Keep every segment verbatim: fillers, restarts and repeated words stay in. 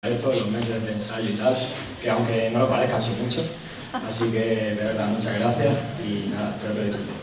esto, los meses de ensayo y tal, que aunque no lo parezca, han sido mucho. Así que, de verdad, muchas gracias y nada, espero que lo disfruten.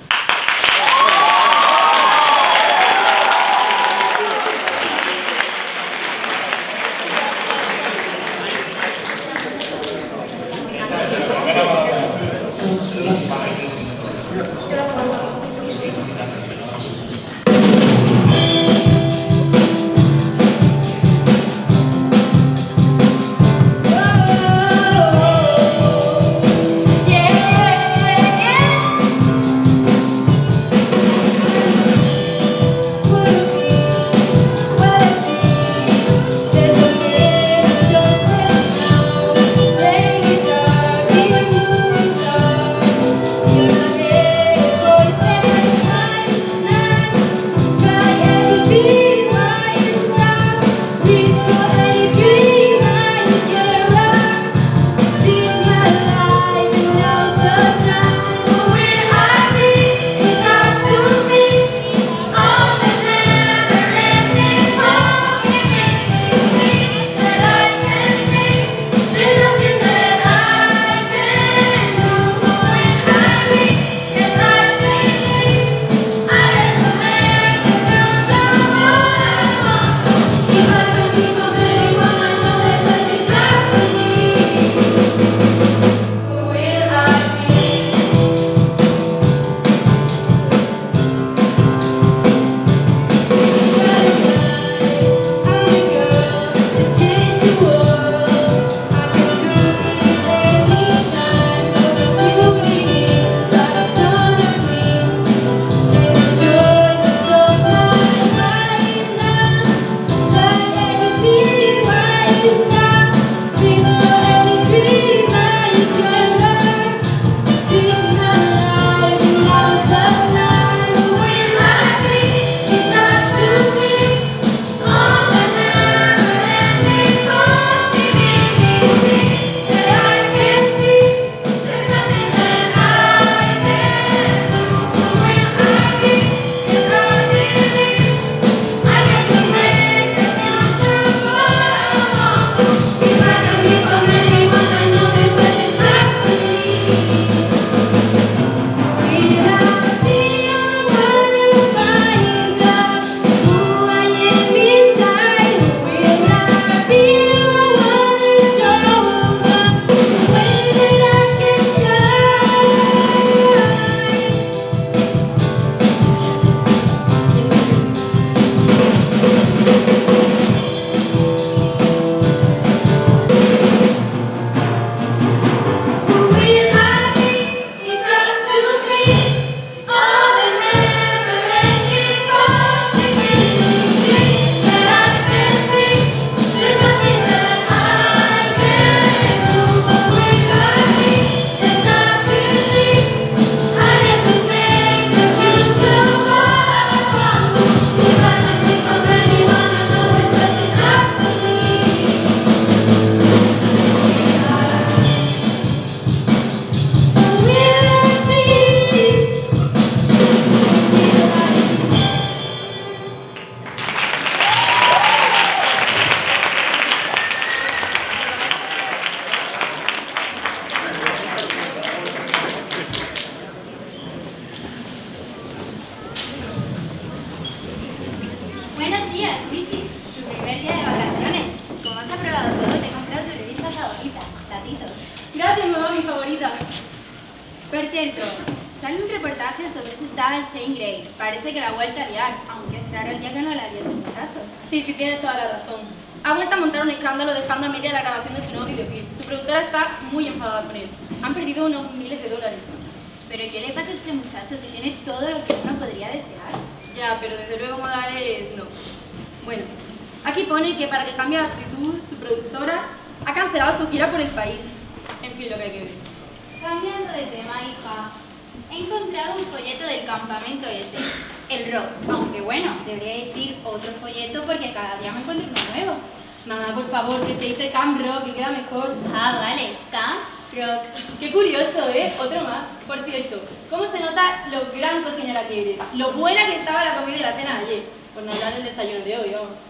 Por cierto, sale un reportaje sobre ese tal Shane Gray. Parece que la ha vuelto a liar, aunque es raro el día que no la haría ese muchacho. Sí, sí, tienes toda la razón. Ha vuelto a montar un escándalo dejando a media la grabación de su nuevo videoclip. Su productora está muy enfadada con él. Han perdido unos miles de dólares. ¿Pero qué le pasa a este muchacho si tiene todo lo que uno podría desear? Ya, pero desde luego modales no. Bueno, aquí pone que para que cambie de actitud, su productora ha cancelado su gira por el país. En fin, lo que hay que ver. Cambiando de tema, hija, he encontrado un folleto del campamento ese, el rock. Aunque bueno, debería decir otro folleto porque cada día me encuentro uno nuevo. Mamá, por favor, que se dice Camp Rock y queda mejor. Ah, vale, Camp Rock. Qué curioso, ¿eh? Otro más. Por cierto, ¿cómo se nota lo gran cocinera que eres? Lo buena que estaba la comida y la cena de ayer. Por no hablar del desayuno de hoy, vamos.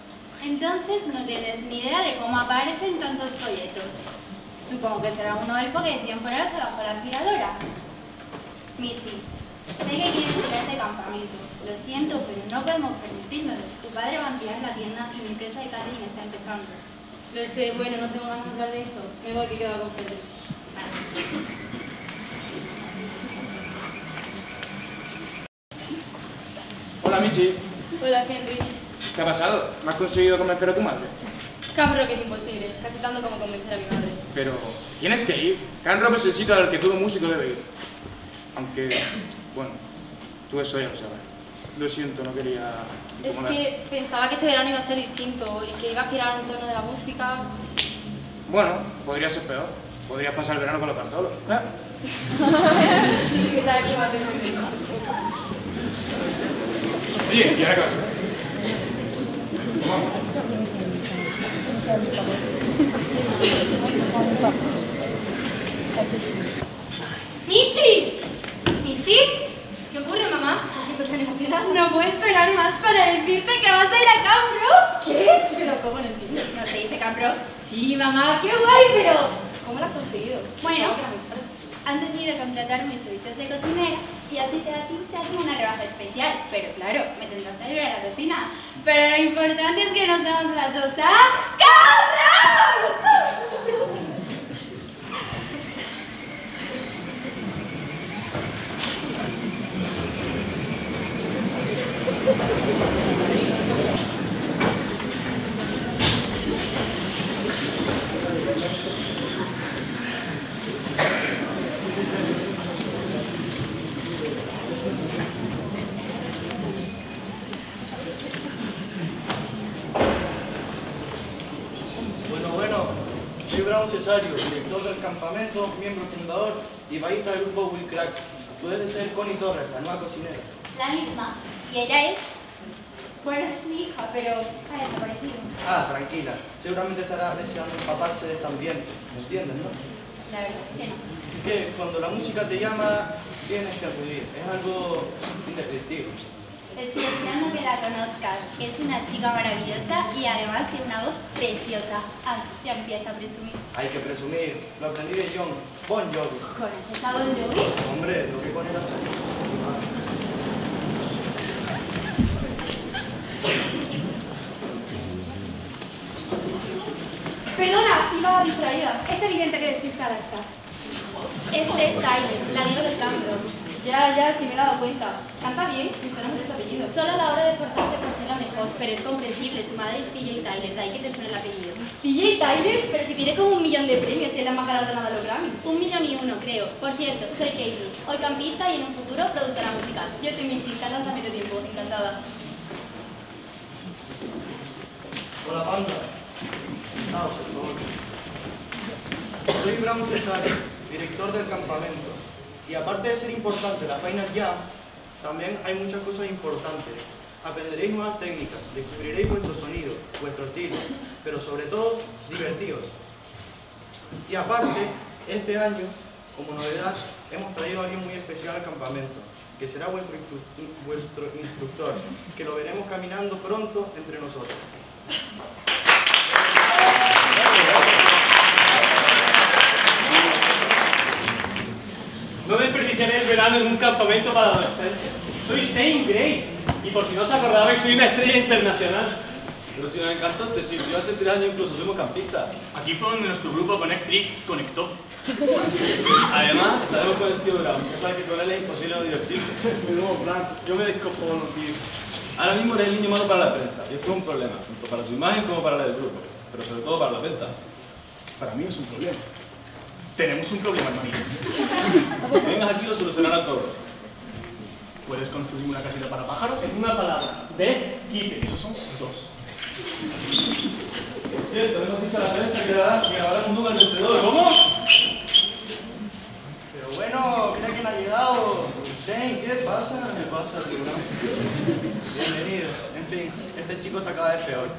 Entonces no tienes ni idea de cómo aparecen tantos folletos. Supongo que será uno elfo que decían por noche bajo la aspiradora. Michi, sé que quieres ir a este campamento. Lo siento, pero no podemos permitírnoslo. Tu padre va a ampliar la tienda y mi empresa de catering está empezando. Lo sé, bueno, no tengo ganas de hablar de esto. Me voy, que queda con Pedro. Hola, Michi. Hola, Henry. ¿Qué ha pasado? ¿Me has conseguido convencer a tu madre? Cabrón, que es imposible. Casi tanto como convencer a mi madre. Pero tienes que ir. Can Rock es el sitio al que todo músico debe ir. Aunque, bueno, tú eso ya lo sabes. Lo siento, no quería Es incomodar. que pensaba que este verano iba a ser distinto y que iba a girar en torno de la música. Bueno, podría ser peor. Podrías pasar el verano con los Bartolos. ¿Eh? Sí que sabe que va a tener un tema. Oye, ¿y ahora qué vas a hacer? Vamos. ¡Michi! ¿Michi? ¿Qué ocurre, mamá? ¿Por qué estás tan emocionada? No puedo esperar más para decirte que vas a ir a Camp Rock. ¿Qué? Pero ¿cómo no entiendo? No se dice Camp Rock. Sí, mamá, qué guay, pero ¿cómo lo has conseguido? Bueno, No, que la mejor. han decidido contratar mis servicios de cocinera y así te, a ti te hacen una rebaja especial. Pero claro, me tendrás que ayudar a la cocina. Pero lo importante es que nos vamos las dos a Camp Rock. Bueno, bueno, soy Brown Cesario, director del campamento, miembro fundador y bajista del grupo Will Cracks. Tú debes ser Connie Torres, la nueva cocinera. La misma. Y ella es... Bueno, es mi hija, pero ha desaparecido. Ah, tranquila, seguramente estará deseando empaparse de este ambiente, ¿me entiendes, no? La verdad es que no. Que cuando la música te llama, tienes que acudir, es algo indescriptible. Estoy deseando que la conozcas. Es una chica maravillosa y además tiene una voz preciosa. Ah, ya empieza a presumir. Hay que presumir, lo aprendí de John Bon Jovi. ¿Conoces a Bon Jovi? Hombre, lo que con él hace. Perdona, iba distraída. Es evidente que despistada estás. Este es Tyler, la amigo del Camp Rock. Ya, ya, sí me he dado cuenta. Canta bien y suena mucho su apellido. Solo a la hora de esforzarse por ser la mejor, pero es comprensible. Su madre es T J Tyler, de ahí que te suene el apellido. T J Tyler, pero si tiene como un millón de premios y es la más galardonada de los Grammys. Un millón y uno, creo. Por cierto, soy Katie, hoy campista y en un futuro productora musical. Yo soy Michi, cantante a medio tiempo, encantada. Hola, banda. Sentaos, por favor. Soy Brown Cesario, director del campamento. Y aparte de ser importante la Final Jam, también hay muchas cosas importantes. Aprenderéis nuevas técnicas, descubriréis vuestro sonido, vuestro estilo, pero sobre todo, divertíos. Y aparte, este año, como novedad, hemos traído a alguien muy especial al campamento, que será vuestro, instru vuestro instructor, que lo veremos caminando pronto entre nosotros. No desperdiciaré el verano en un campamento para adolescentes. Soy Shane Gray y por si no os acordabais, soy una estrella internacional. Pero si nos encantó este sitio, hace tres años incluso fuimos campistas. Aquí fue donde nuestro grupo Connect tres conectó. Además, estaremos con el tío Brown, que sabe que con él es imposible no divertirse. Mi nuevo plan, yo me descojo con los días. Ahora mismo eres el niño malo para la prensa, y esto es un problema, tanto para su imagen como para la del grupo, pero sobre todo para la venta. Para mí es un problema. Tenemos un problema, hermanito. Que vengas aquí lo solucionará todo. ¿Puedes construir una casita para pájaros? En una palabra, desquite. Esos son dos. Por cierto, hemos dicho a la prensa que grabarán, que grabarán un número vencedor. ¿Cómo? Pero bueno, mira quién ha llegado. Shane, ¿qué pasa? ¿Qué pasa, tío Brown? Bienvenido. En fin, este chico está cada vez peor.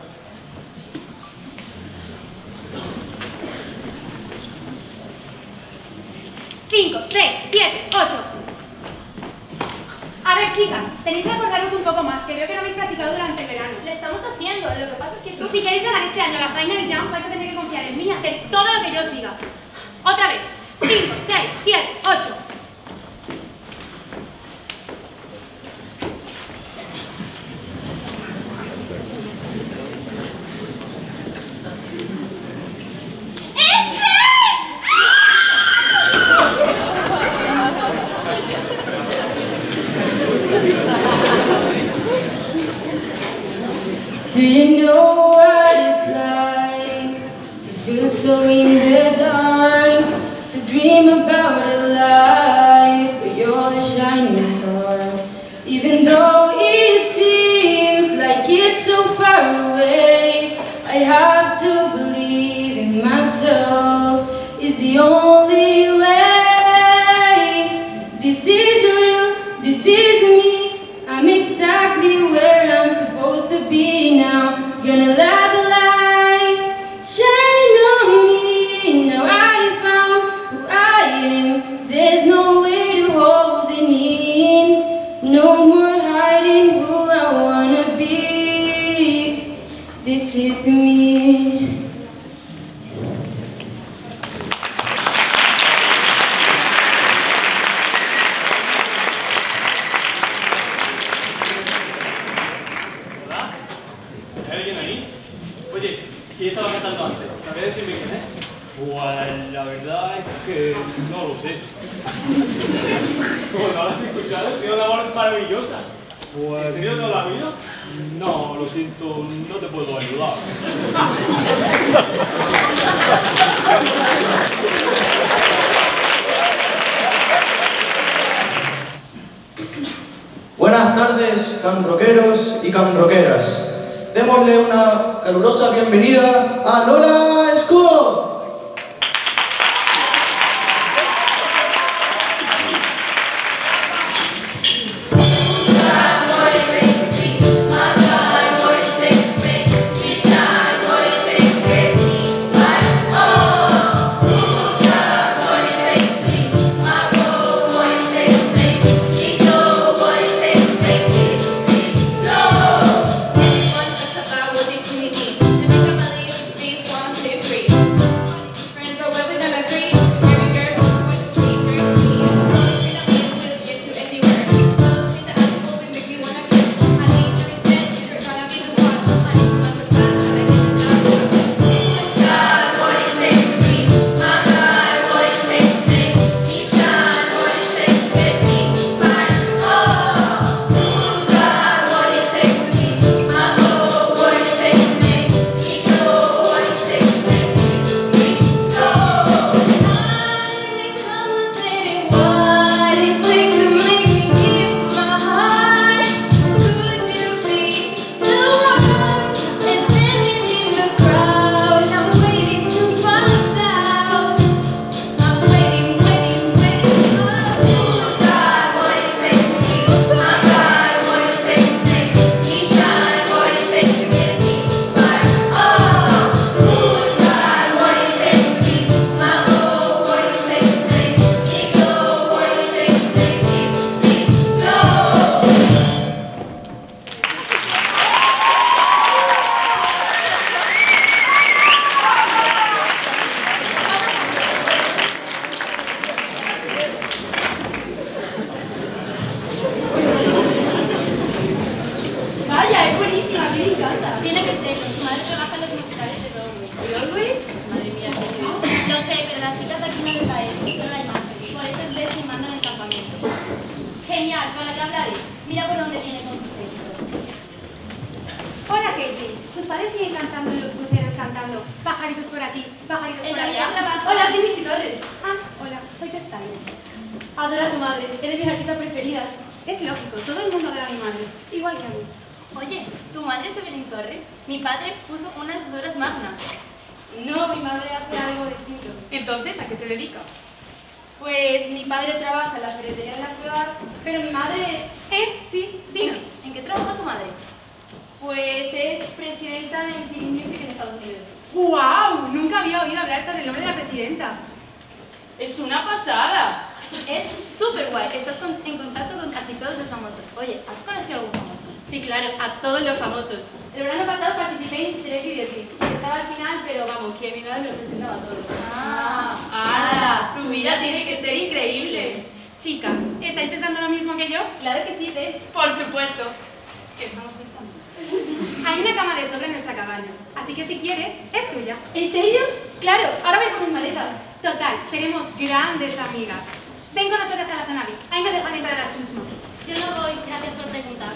Cinco, seis, siete, ocho. A ver, chicas, Tenéis que esforzaros un poco más, que veo que no habéis practicado durante el verano. Lo estamos haciendo, lo que pasa es que tú... Si queréis ganar este año la Final Jump, vais a tener que confiar en mí y hacer todo lo que yo os diga. Otra vez. cinco, seis, siete, ocho. Do you know what it's like to feel so in the dark, to dream about a life where you're the shining star? Even though it seems like it's so far away, I have to believe in myself, it's the only way. This is real, this is me, I'm exactly where I'm supposed to be now. Gonna let the light shine on me. Now I found who I am. There's no way to hold it in. No more hiding who I wanna be. This is me. ¿Quién estaba cantando antes? ¿Sabes decirme quién es? Pues la verdad es que no lo sé. Pues no lo has escuchado, tiene una voz maravillosa. Pues, ¿en serio no lo has oído? No, lo siento, no te puedo ayudar. Buenas tardes, camroqueros y camroqueras. Démosle una calurosa bienvenida a Lola Scott. Adoro a tu madre, eres mis artistas preferidas. Es lógico, todo el mundo adora a mi madre, igual que a mí. Oye, ¿tu madre es Evelyn Torres? Mi padre puso una de sus obras magna. No, mi madre hace algo distinto. Entonces, ¿a qué se dedica? Pues mi padre trabaja en la ferretería de la ciudad, pero mi madre... ¿Eh? Sí, dinos. ¿En qué trabaja tu madre? Pues es presidenta de M T V Music en Estados Unidos. ¡Guau! Nunca había oído hablar sobre el nombre de la presidenta. ¡Es una pasada! Es súper guay. Estás con- en contacto con casi todos los famosos. Oye, ¿has conocido a algún famoso? Sí, claro, a todos los famosos. El verano pasado participé en Telefi Derby. Estaba al final, pero vamos, que mi madre me lo presentaba a todos. Ah, ¡Hala! Tu vida tiene que ser increíble. Chicas, ¿estáis pensando lo mismo que yo? Claro que sí, Tess. Por supuesto. ¿Qué estamos pensando? Hay una cama de sobra en nuestra cabaña, así que si quieres, es tuya. ¿En serio? Claro, ahora voy con mis maletas. Total, seremos grandes amigas. Ven con nosotras a la zona V I P. Ahí me dejan entrar a Chusma. Yo no voy, gracias por preguntar.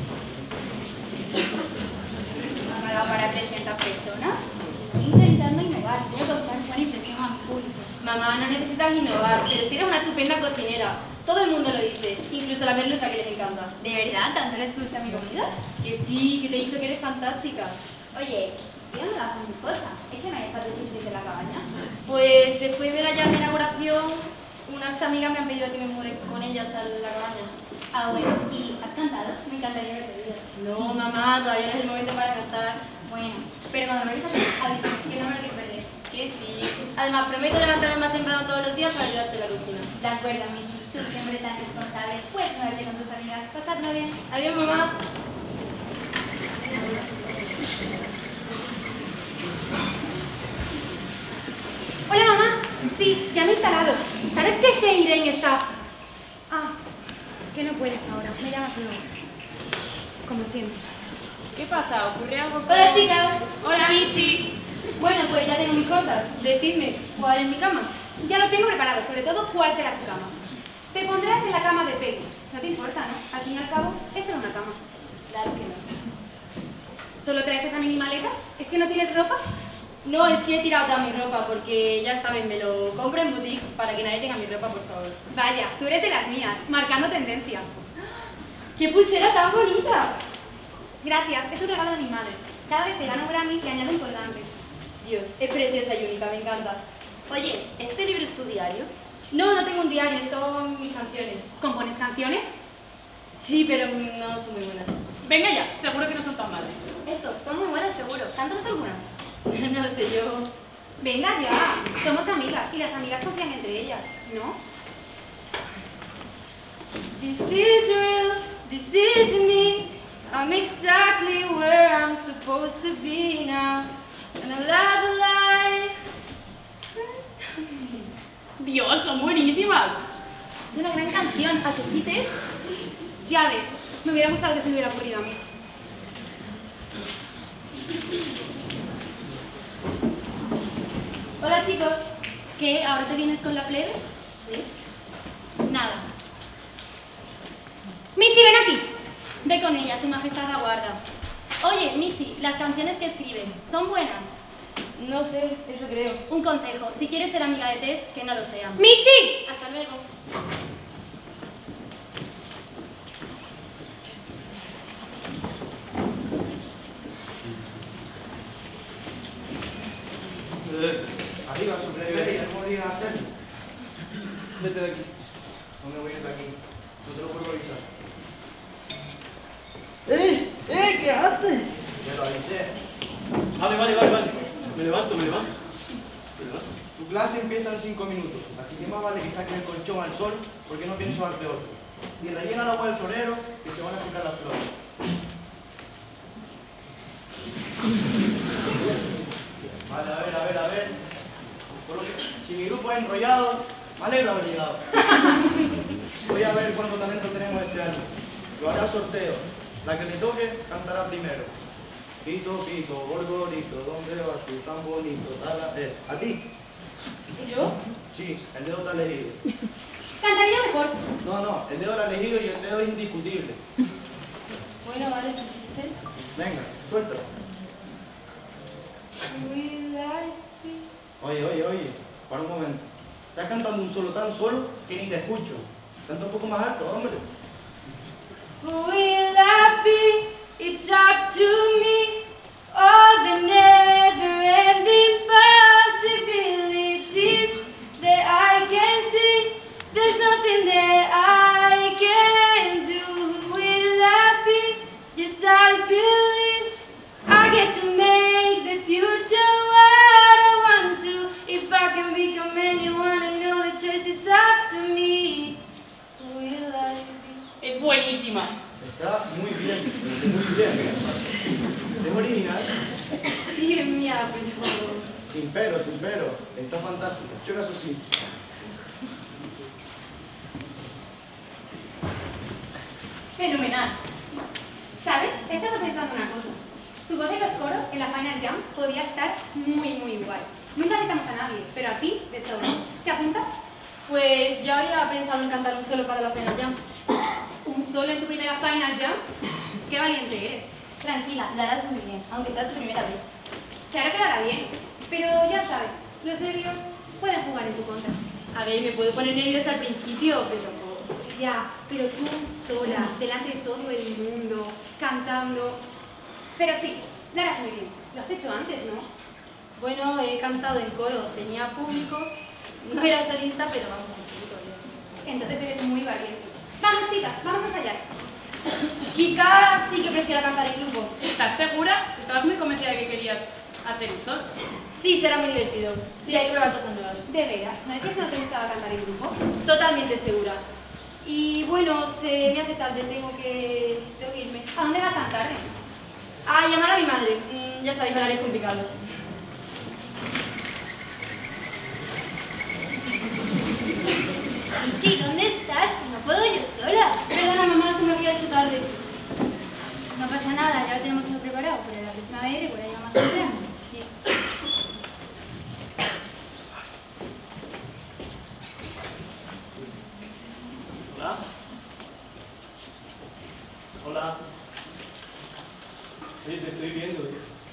¿Preparado para trescientas personas? Estoy intentando innovar. Quiero causar buena impresión al público. Mamá, no necesitas innovar, pero si eres una estupenda cocinera. Todo el mundo lo dice, incluso la merluza que les encanta. ¿De verdad? ¿Tanto les gusta mi comida? Que sí, que te he dicho que eres fantástica. Oye, ¿y dónde vas con mi cosa? ¿Es que no hay espacio suficiente en la cabaña? Pues después de la llama de inauguración, unas amigas me han pedido que me mude con ellas a la cabaña. Ah, bueno, ¿y has cantado? Me encantaría haberte oído. No, mamá, todavía no es el momento para cantar. Bueno, pero cuando revisas, avisa, que no me lo quiero perder. Que sí. Además, prometo levantarme más temprano todos los días para ayudarte en la cocina. De acuerdo, Michi, tú siempre tan responsable. Puedes moverte con tus amigas. Pasadlo bien. Adiós, mamá. Hola, mamá. Sí, ya me he instalado. ¿Sabes que Shane está...? Ah, que no puedes ahora. Me llamas luego. Como siempre. ¿Qué pasa? ¿Ocurre algo? Hola, chicas. Hola, Michi. Bueno, pues ya tengo mis cosas. Decidme, ¿cuál es mi cama? Ya lo tengo preparado, sobre todo cuál será tu cama. Te pondrás en la cama de Peggy. No te importa, ¿no? Al fin y al cabo, es solo una cama. Claro que no. ¿Solo traes esa mini maleta? ¿Es que no tienes ropa? No, es que he tirado toda mi ropa porque, ya saben, me lo compro en boutiques para que nadie tenga mi ropa, por favor. Vaya, tú eres de las mías, marcando tendencia. ¡Qué pulsera tan bonita! Gracias, es un regalo de mi madre. Cada vez que gano un Grammy le añado un colgante. Dios, es preciosa y única, me encanta. Oye, ¿este libro es tu diario? No, no tengo un diario, son mis canciones. ¿Compones canciones? Sí, pero no son muy buenas. Venga ya, seguro que no son tan malas. Eso, son muy buenas seguro. ¿Cántanos algunas? No sé yo. Venga ya, somos amigas y las amigas confían entre ellas, ¿no? This is real, this is me. I'm exactly where I'm supposed to be now. And I love the life. Dios, son buenísimas. Es una gran canción. ¿A que sí, Tess? Ya ves, me hubiera gustado que se me hubiera ocurrido a mí. Hola, chicos. ¿Qué? ¿Ahora te vienes con la plebe? ¿Sí? Nada. Michi, ven aquí. Ve con ella, su majestad la guarda. Oye, Michi, las canciones que escribes, ¿son buenas? No sé, eso creo. Un consejo, si quieres ser amiga de Tess, que no lo sean. ¡Michi! Hasta luego. Eh, arriba, sobre ya como digas hacer. Vete de aquí. No me voy a ir de aquí. No te lo puedo avisar. ¡Eh! ¡Eh! ¿Qué haces? Ya lo avisé. Vale, vale, vale, vale. Me levanto, me levanto. Me levanto. Tu clase empieza en cinco minutos, así que más vale que saques el colchón al sol porque no pienso darte otro. Y rellena el agua del florero que se van a secar las flores. Vale, a ver, a ver, a ver. Por lo que- Si mi grupo es enrollado, me alegro de haber llegado. Voy a ver cuánto talento tenemos este año. Lo hará sorteo. La que le toque cantará primero. Pito, pito, gorgorito, ¿dónde vas tú tan bonito? Tala, eh, ¿a ti? ¿Y yo? Sí, el dedo está elegido. Cantaría mejor. No, no, el dedo está elegido y el dedo es indiscutible. Bueno, vale, si insistes. Venga, suéltalo. We like it. Oye, oye, oye, para un momento. Estás cantando un solo tan solo que ni te escucho. Canta un poco más alto, hombre. Will I be? It's up to me. All the never-ending possibilities that I can see. There's nothing that I can do. Will I be? Yes, I believe I get to make the future what I want to. If I can become anyone, I know the choice is up to me. Sin pero, sin pero. Está fantástico. Yo caso sí. Fenomenal. ¿Sabes? He estado pensando una cosa. Tu voz de los coros en la Final Jam podría estar muy, muy guay. Nunca citamos a nadie, pero a ti, de sobra. ¿Te apuntas? Pues yo había pensado en cantar un solo para la Final Jam. ¿Un solo en tu primera Final Jam? ¡Qué valiente eres! Tranquila, la harás muy bien, aunque sea tu primera vez. Claro que lo hará bien, pero ya sabes, los nervios pueden jugar en tu contra. A ver, me puedo poner nerviosa al principio, pero... Ya, pero tú sola, delante de todo el mundo, cantando... Pero sí, lo harás muy bien. Lo has hecho antes, ¿no? Bueno, he cantado en coro, tenía público, no era solista, pero vamos, un poquito bien. Entonces eres muy valiente. Vamos, chicas, vamos a ensayar. Quizás sí que prefiera cantar en grupo. ¿Estás segura? Estabas muy convencida de que querías hacer un solo. Sí, será muy divertido. Sí, hay que probar cosas nuevas. ¿De veras? ¿No decías que no te gustaba cantar en grupo? Totalmente segura. Y bueno, se me hace tarde, tengo que, tengo que irme. ¿A dónde vas tan tarde? A llamar a mi madre. Mm, ya sabéis, horarios complicados. Michi, ¿dónde estás? No puedo yo sola. Perdona, mamá, se me había hecho tarde. No pasa nada, ya lo tenemos todo preparado, pero la próxima vez recuerda llamar más temprano. Sí. Hola. Hola. Sí, te estoy viendo.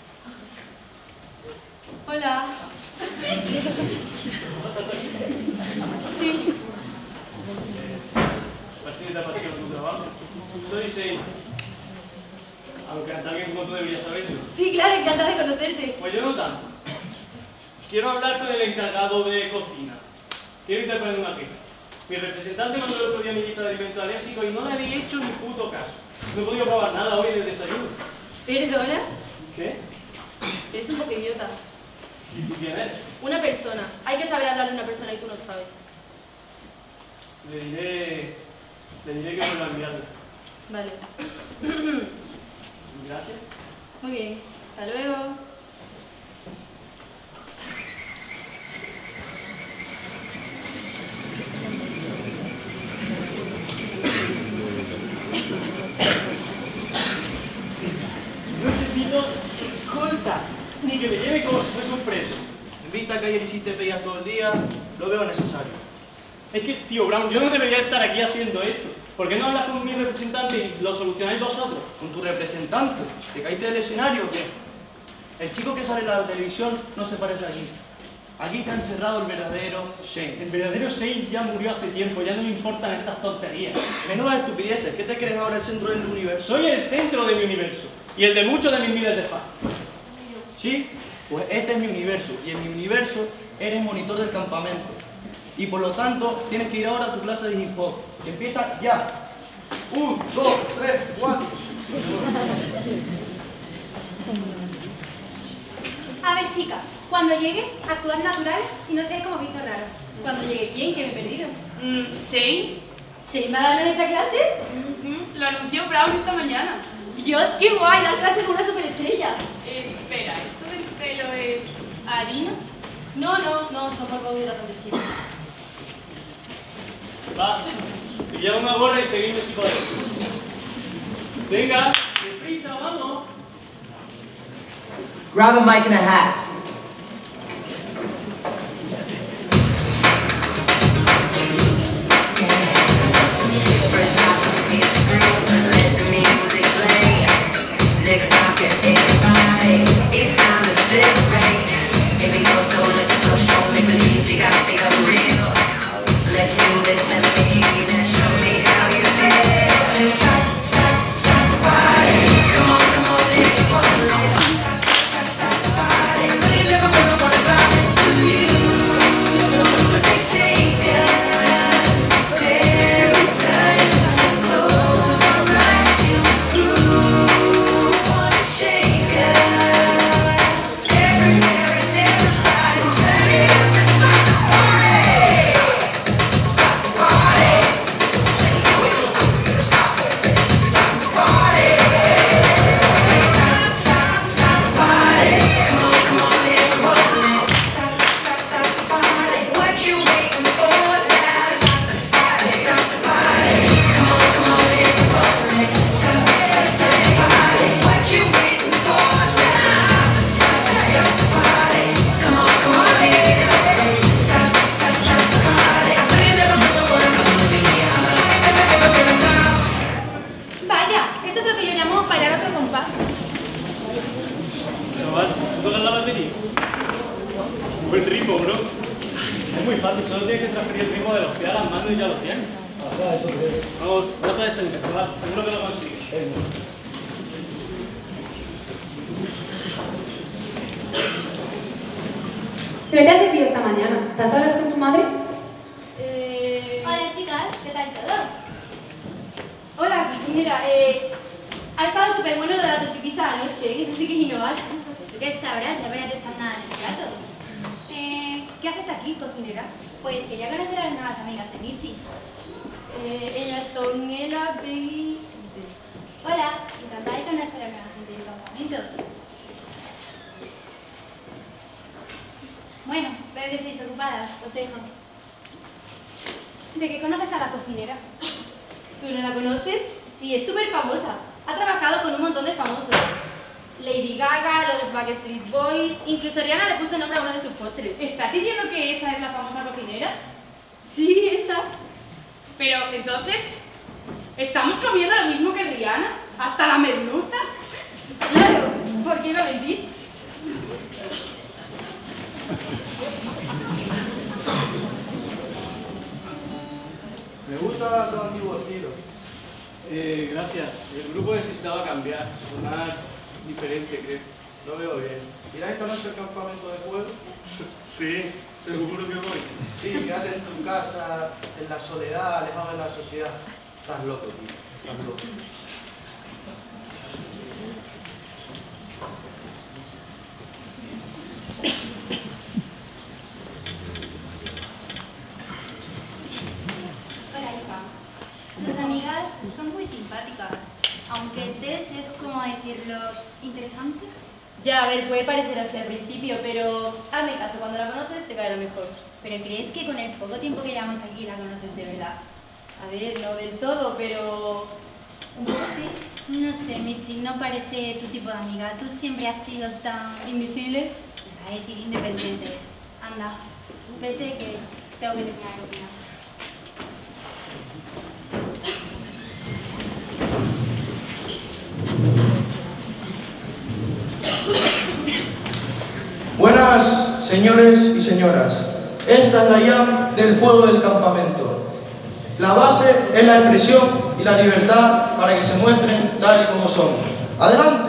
Hola. Sí. Parece que te apasiona tu trabajo. Soy Shane. Aunque hasta alguien como tú deberías saberlo. Sí, claro, encantada de conocerte. Pues yo no tanto. Quiero hablar con el encargado de cocina. Quiero interponer una queja. Mi representante mandó el otro día mi lista de alimentos alérgicos y no le había hecho ni puto caso. No he podido probar nada hoy del desayuno. ¿Perdona? ¿Qué? Eres un poco idiota. ¿Y tú quién eres? Una persona. Hay que saber hablar de una persona y tú no sabes. Le diré... Le diré que vuelva a enviarles. Vale. Gracias. Muy bien. Hasta luego. No necesito escolta, ni que me lleve como si fuese un preso. En vista que ayer hiciste pellas todo el día, lo veo necesario. Es que, tío Brown, yo no debería estar aquí haciendo esto. ¿Por qué no hablas con mi representante y lo solucionáis vosotros? ¿Con tu representante? ¿Te caíste del escenario o qué? El chico que sale en la televisión no se parece allí. Aquí está encerrado el verdadero Shane. El verdadero Shane ya murió hace tiempo, ya no me importan estas tonterías. Menudas estupideces, ¿qué te crees ahora el centro del universo? Soy el centro de mi universo y el de muchos de mis miles de fans. ¿Sí? Pues este es mi universo y en mi universo eres monitor del campamento. Y por lo tanto tienes que ir ahora a tu clase de hip hop. Que empieza ya. Un, dos, tres, cuatro. A ver, chicas, cuando llegue, actuad natural y no seáis como bichos raros. Cuando llegue, ¿quién? Que me he perdido. Mm, ¿Shane? ¿Shane va a darnos esta clase? Mm, lo anunció Brown esta mañana. Dios, qué guay, dar clase con una superestrella. Espera, ¿eso del pelo es harina? No, no, no, son polvos hidratantes chicos. Va, pilla una gorra y seguidme si podéis. Venga, deprisa, vamos. Grab a mic and a hat. First stop is free, let the music play. Next stop, everybody, it's time to celebrate. Here we go, so let's go, show me the music, I think I'm real. Let's do this, let me hear you, now show me how you feel. Start, start, start the party. Come on, come on, everyone, let's start, start, start the party. ritmo, bro. Es muy fácil, solo tienes que transferir el ritmo de los pies a las manos y ya lo tienes. Ajá, eso que... Vamos, trata de salir, chaval. Seguro que lo consigues. ¿Pero qué has sentido esta mañana? ¿Tanto hablas con tu madre? Eh... Hola chicas, ¿qué tal todo? Hola, cocinera. Eh... Ha estado súper bueno lo de la tortipizza anoche, ¿eh? Eso sí que es innovar. ¿Tú qué sabrás? Ya apenas te echan nada en el plato. Eh, ¿Qué haces aquí, cocinera? Pues quería conocer a las nuevas amigas de Michi. Eh, ellas son Ela, Peggy y Tess. Hola, encantada de conocer a la gente del campamento. Bueno, veo que estáis ocupadas, os dejo. ¿De qué conoces a la cocinera? ¿Tú no la conoces? Sí, es súper famosa. Ha trabajado con un montón de famosos. Lady Gaga, los Backstreet Boys, incluso Rihanna le puso nombre a uno de sus postres. ¿Estás diciendo que esa es la famosa cocinera? Sí, esa. Pero, entonces, ¿estamos comiendo lo mismo que Rihanna? ¿Hasta la merluza? Claro, ¿por qué iba a mentir? Me gusta tu antiguo estilo. Eh, gracias. El grupo necesitaba cambiar, sonar diferente, creo. Lo veo bien. ¿Irás esta noche al campamento de fuego? Sí, seguro que voy. Sí, quédate en tu casa, en la soledad, alejado de la sociedad. Estás loco, tío. Estás loco. Hola, hija. Tus amigas son muy simpáticas, aunque Tess es, como decirlo, interesante. Ya, a ver, puede parecer así al principio, pero hazme caso, cuando la conoces te caerá mejor. ¿Pero crees que con el poco tiempo que llevamos aquí la conoces de verdad? A ver, no del todo, pero... un poco sí. No sé, Michi, no parece tu tipo de amiga. Tú siempre has sido tan... ¿Invisible? a decir, independiente. Anda, vete que tengo que terminar de opinar. Buenas, señores y señoras. Esta es la jam del fuego del campamento. La base es la expresión y la libertad para que se muestren tal y como son. ¡Adelante!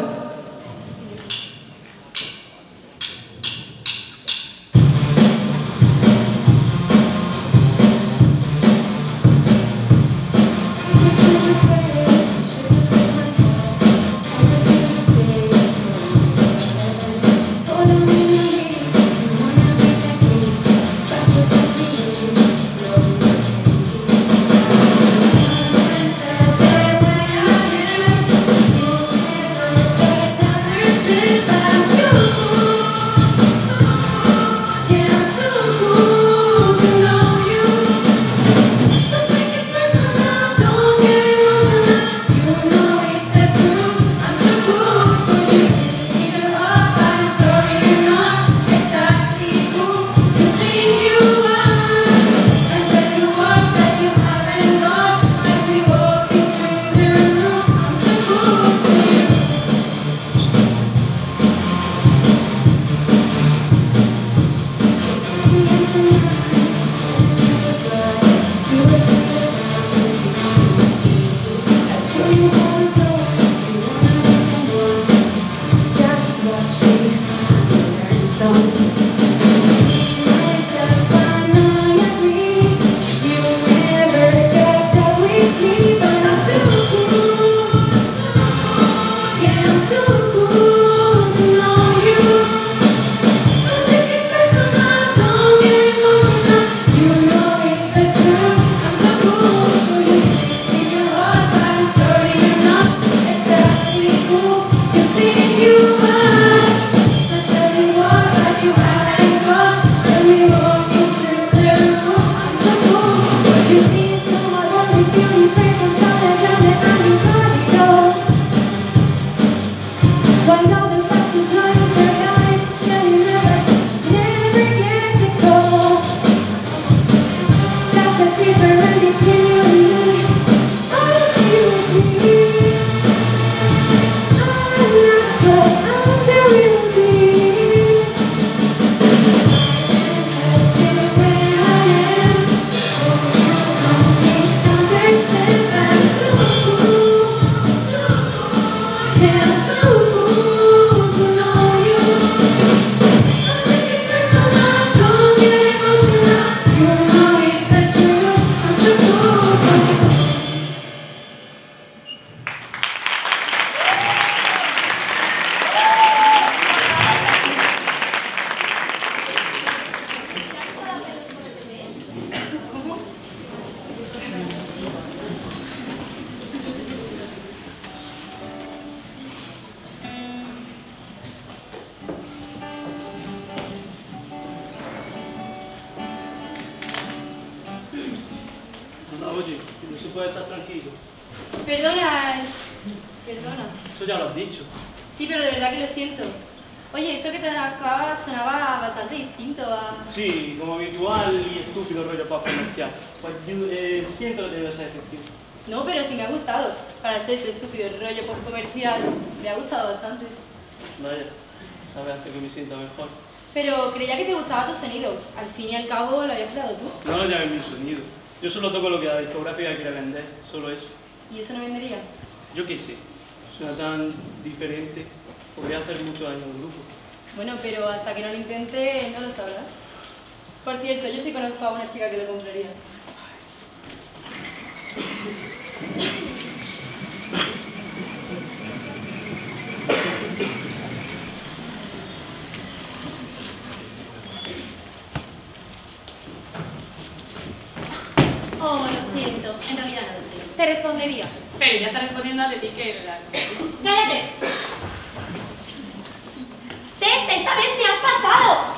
Don't get emotional. Anda, oye, no se puede estar tranquilo. Perdona, perdona. Eso ya lo has dicho. Sí, pero de verdad que lo siento. Oye, eso que te acaba sonaba bastante distinto a... Sí, como habitual y estúpido rollo pop comercial. Pues yo eh, siento que te debes esa decepción. No, pero sí me ha gustado. Para ser tu estúpido rollo pop comercial, me ha gustado bastante. Vaya, sabes hacer que me sienta mejor. Pero creía que te gustaba tu sonido. Al fin y al cabo lo habías creado tú. No lo llames mi sonido. Yo solo toco lo que la discográfica quiere vender, solo eso. ¿Y eso no vendería? Yo qué sé, suena tan diferente. Podría hacer mucho daño al grupo. Bueno, pero hasta que no lo intente, no lo sabrás. Por cierto, yo sí conozco a una chica que lo compraría. Oh, lo siento. En realidad no lo sé. Te respondería. Pero ya está respondiendo al de ti que la... ¡Cállate! ¡Tess, esta vez te has pasado!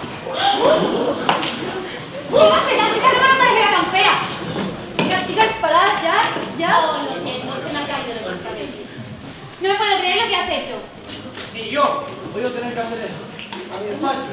¡Llevas que la chica no me parece que era tan fea! Venga, chicas, parad, ya, ya. Oh, lo siento, se me han caído los escabeches. No me puedo creer lo que has hecho. Y yo voy a tener que hacer esto. A mi despacho.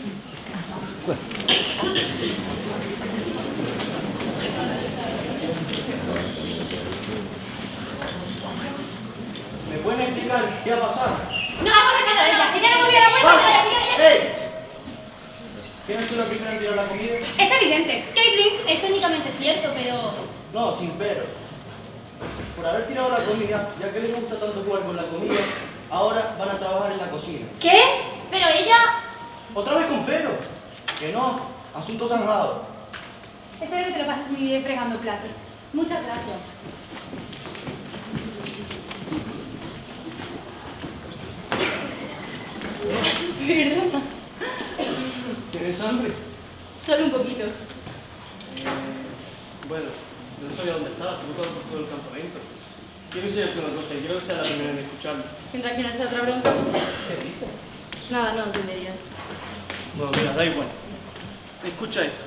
¿Me pueden explicar qué ha pasado? No hago rescato de ella. Si ya no me hubiera vuelto, ¡Vale! me la tiraría. ¡Ey! ¿Quién es la primera en tirar la comida? Es evidente. Caitlin, es técnicamente cierto, pero... No, sin pero. Por haber tirado la comida, ya que les gusta tanto jugar con la comida, ahora van a trabajar en la cocina. ¿Qué? Pero ella... ¿Otra vez con pero? Que no, asunto zanjado. Espero que te lo pases muy bien fregando platos. Muchas gracias. Perdona. ¿Tienes hambre? Solo un poquito. Bueno, yo no sabía dónde estabas, tú por todo el campamento. Quiero enseñarte una cosa y quiero que sea la primera en escucharme. Mientras que no sea otra bronca. ¿Qué dices? Nada, no entenderías. Bueno, mira, da igual. Escucha esto.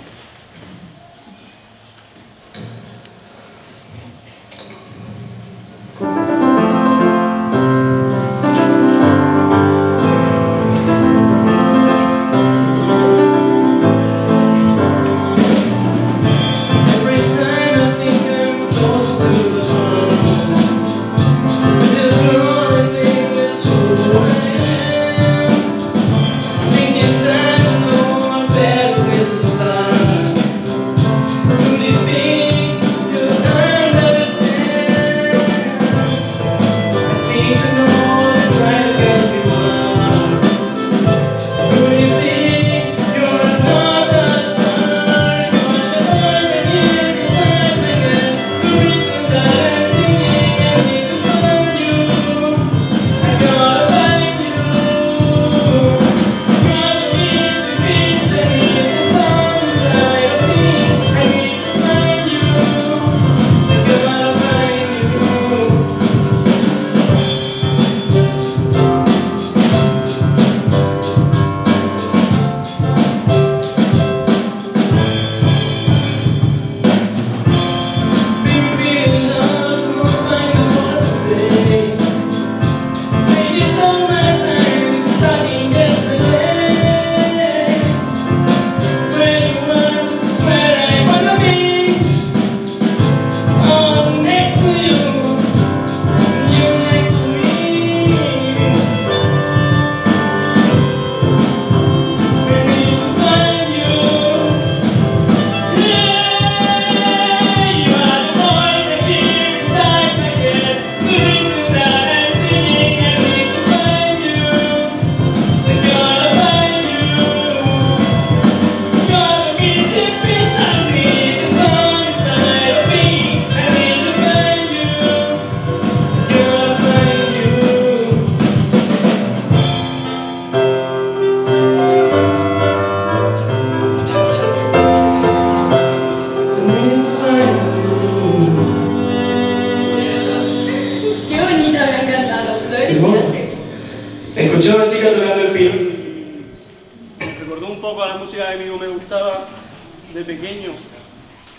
Escuché a una chica tocando el piano. Me recordó un poco a la música que a mí me gustaba de pequeño.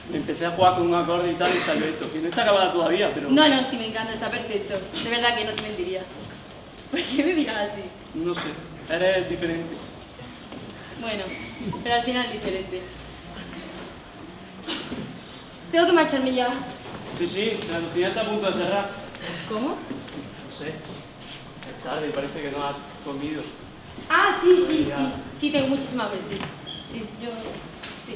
Empecé a jugar con un acorde y tal y salió esto. Que no está acabada todavía, pero... No, no, sí, me encanta, está perfecto. De verdad que no te mentiría. ¿Por qué me miras así? No sé, eres diferente. Bueno, pero al final diferente. Tengo que marcharme ya. Sí, sí, la cocina está a punto de cerrar. ¿Cómo? No sé, es tarde y parece que no has comido. Ah, sí, sí, sí. Sí, tengo muchísima hambre, sí. Sí, yo... sí.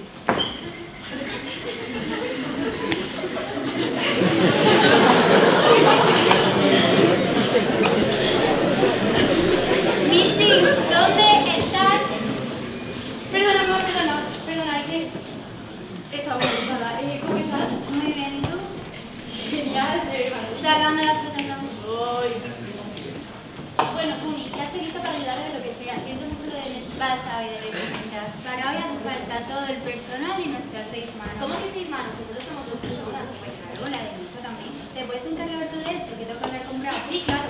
Michi, ¿dónde estás? Perdona, mamá, perdona. Perdona, es que... Está muy ocupada. Eh, ¿Cómo estás? Muy bien, ¿y tú? Genial, eh, Sacando la fruta en la mano. Ay. Bueno, Juni, ya estoy lista para ayudar en lo que sea. Siento mucho lo de basta hoy de representas. Para hoy hace falta todo el personal y nuestras seis manos. ¿Cómo que seis manos? Si solo somos dos personas. Pues claro, la de mi hijo también. ¿Te puedes encargar tú de esto? Que tengo que hablar con Bravo. Sí, claro.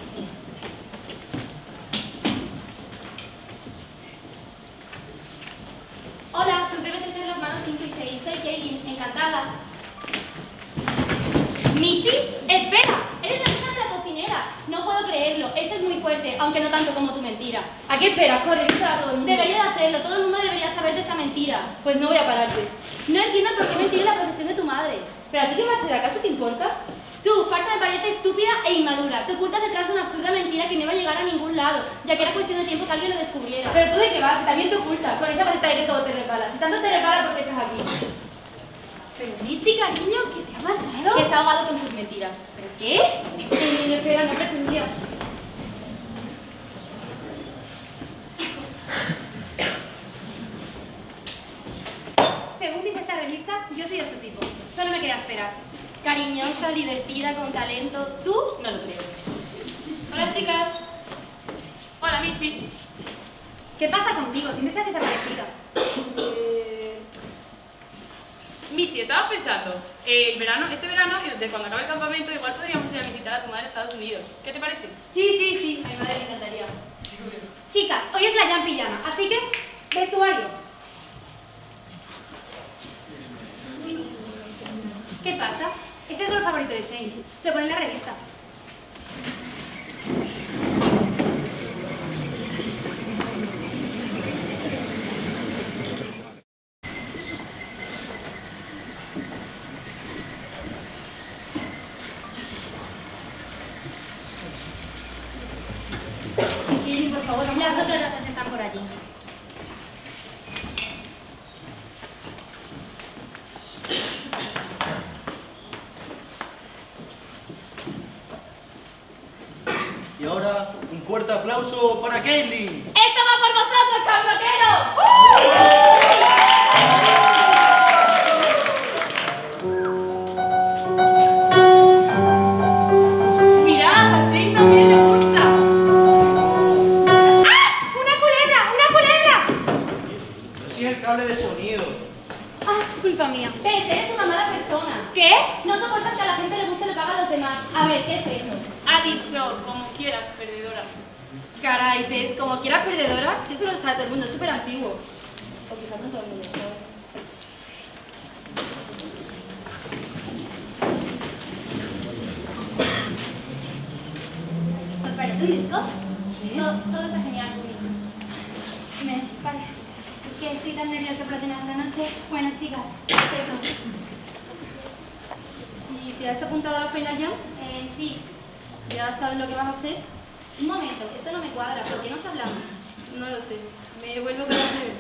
Hola, tú debes de ser las manos cinco y seis. Soy Kaylin, encantada. ¿Michi? ¡Espera! ¡Eres la hija de la cocinera! No puedo creerlo, esto es muy fuerte, aunque no tanto como tu mentira. ¿A qué esperas? Corre, díselo a todo el mundo. Debería de hacerlo, todo el mundo debería saber de esta mentira. Pues no voy a pararte. No entiendo por qué mentir en la profesión de tu madre. ¿Pero a ti qué más te da? ¿Acaso te importa? Tú, farsa, me parece estúpida e inmadura. Te ocultas detrás de una absurda mentira que no iba a llegar a ningún lado, ya que era cuestión de tiempo que alguien lo descubriera. ¿Pero tú de qué vas? Si también te ocultas, con esa faceta de que todo te resbala. Si tanto te resbala, ¿por qué estás aquí? Pero Michi, cariño, ¿qué te ha pasado? Que se ha ahogado con sus mentiras. ¿Pero qué? Eh, no, espera, no pretendía. Según dice esta revista, yo soy de su tipo. Solo me queda esperar. Cariñosa, divertida, con talento. Tú no lo creo. Hola, chicas. Hola, Michi. ¿Qué pasa contigo? Siempre estás desaparecida. Eh... Michi, estaba pensando, eh, el verano, este verano, de cuando acabe el campamento, igual podríamos ir a visitar a tu madre a Estados Unidos. ¿Qué te parece? Sí, sí, sí. A mi madre le encantaría. Chicas, hoy es la Jam Pijama, así que, vestuario. ¿Qué pasa? Es el color favorito de Shane. Lo pone en la revista. Y, por favor, no. Las otras ratas están por allí. Y ahora, un fuerte aplauso para Kaylin. ¡Esto va por vosotros, cabroqueros! Mirad, a Shane también le gusta. ¡Ah! ¡Una culebra! ¡Una culebra! Pero si es el cable de sonido. Ah, culpa mía. Tess, eres una mala persona. ¿Qué? No soportas que a la gente le guste lo que hagan los demás. A ver, ¿qué es eso? Ha dicho, como quieras, perdedora. Caray, Tess, como quieras perdedora, si eso lo sabe todo el mundo, es súper antiguo. O quizás no todo el mundo, ¿sabes? ¿Os parece un disco? Todo, todo está genial, Rubí. Me, vale. Es que estoy tan nerviosa por cenar esta noche. Bueno, chicas, acepto. ¿Y te has apuntado a la Final Jam? Eh, sí. ¿Ya sabes lo que vas a hacer? Un momento, esto no me cuadra. ¿Por qué nos hablamos? No lo sé. Me vuelvo con la breve.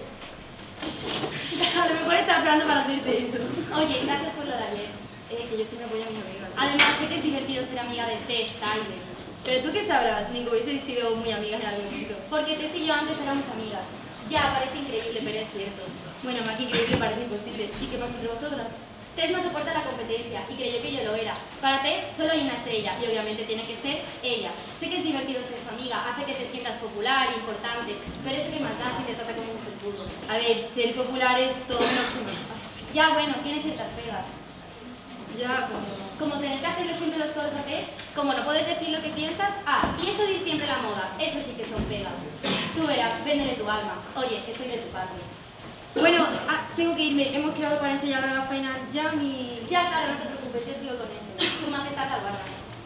A lo mejor estaba esperando para hacerte eso. Oye, gracias por lo de ayer. Eh, que yo siempre apoyo a mis amigas. Además, sé que es divertido ser amiga de Tess, Tyler. Pero tú qué sabrás, ni que hubieseis sido muy amigas en algún momento. Porque Tess y yo antes éramos amigas. Ya, parece increíble, pero es cierto. Bueno, más que increíble parece imposible. ¿Y qué pasa entre vosotras? Tess no soporta la competencia y creyó que yo lo era. Para Tess solo hay una estrella y obviamente tiene que ser ella. Sé que es divertido ser su amiga, hace que te sientas popular, importante, pero eso que más da si te trata como un felpudo. A ver, ser popular es todo un optimista. Ya, bueno, tiene ciertas pegas. Ya, como... Como tener que hacerle siempre los coros a Tess, como no poder decir lo que piensas, ah, y eso de ir siempre a la moda, eso sí que son pegas. Tú verás, véndele tu alma. Oye, estoy de tu parte. Bueno, ah, tengo que irme. Hemos quedado para ensayar a la Final Jam y... Ya, claro, no te preocupes, yo sigo con eso. Su majestad te aguarda.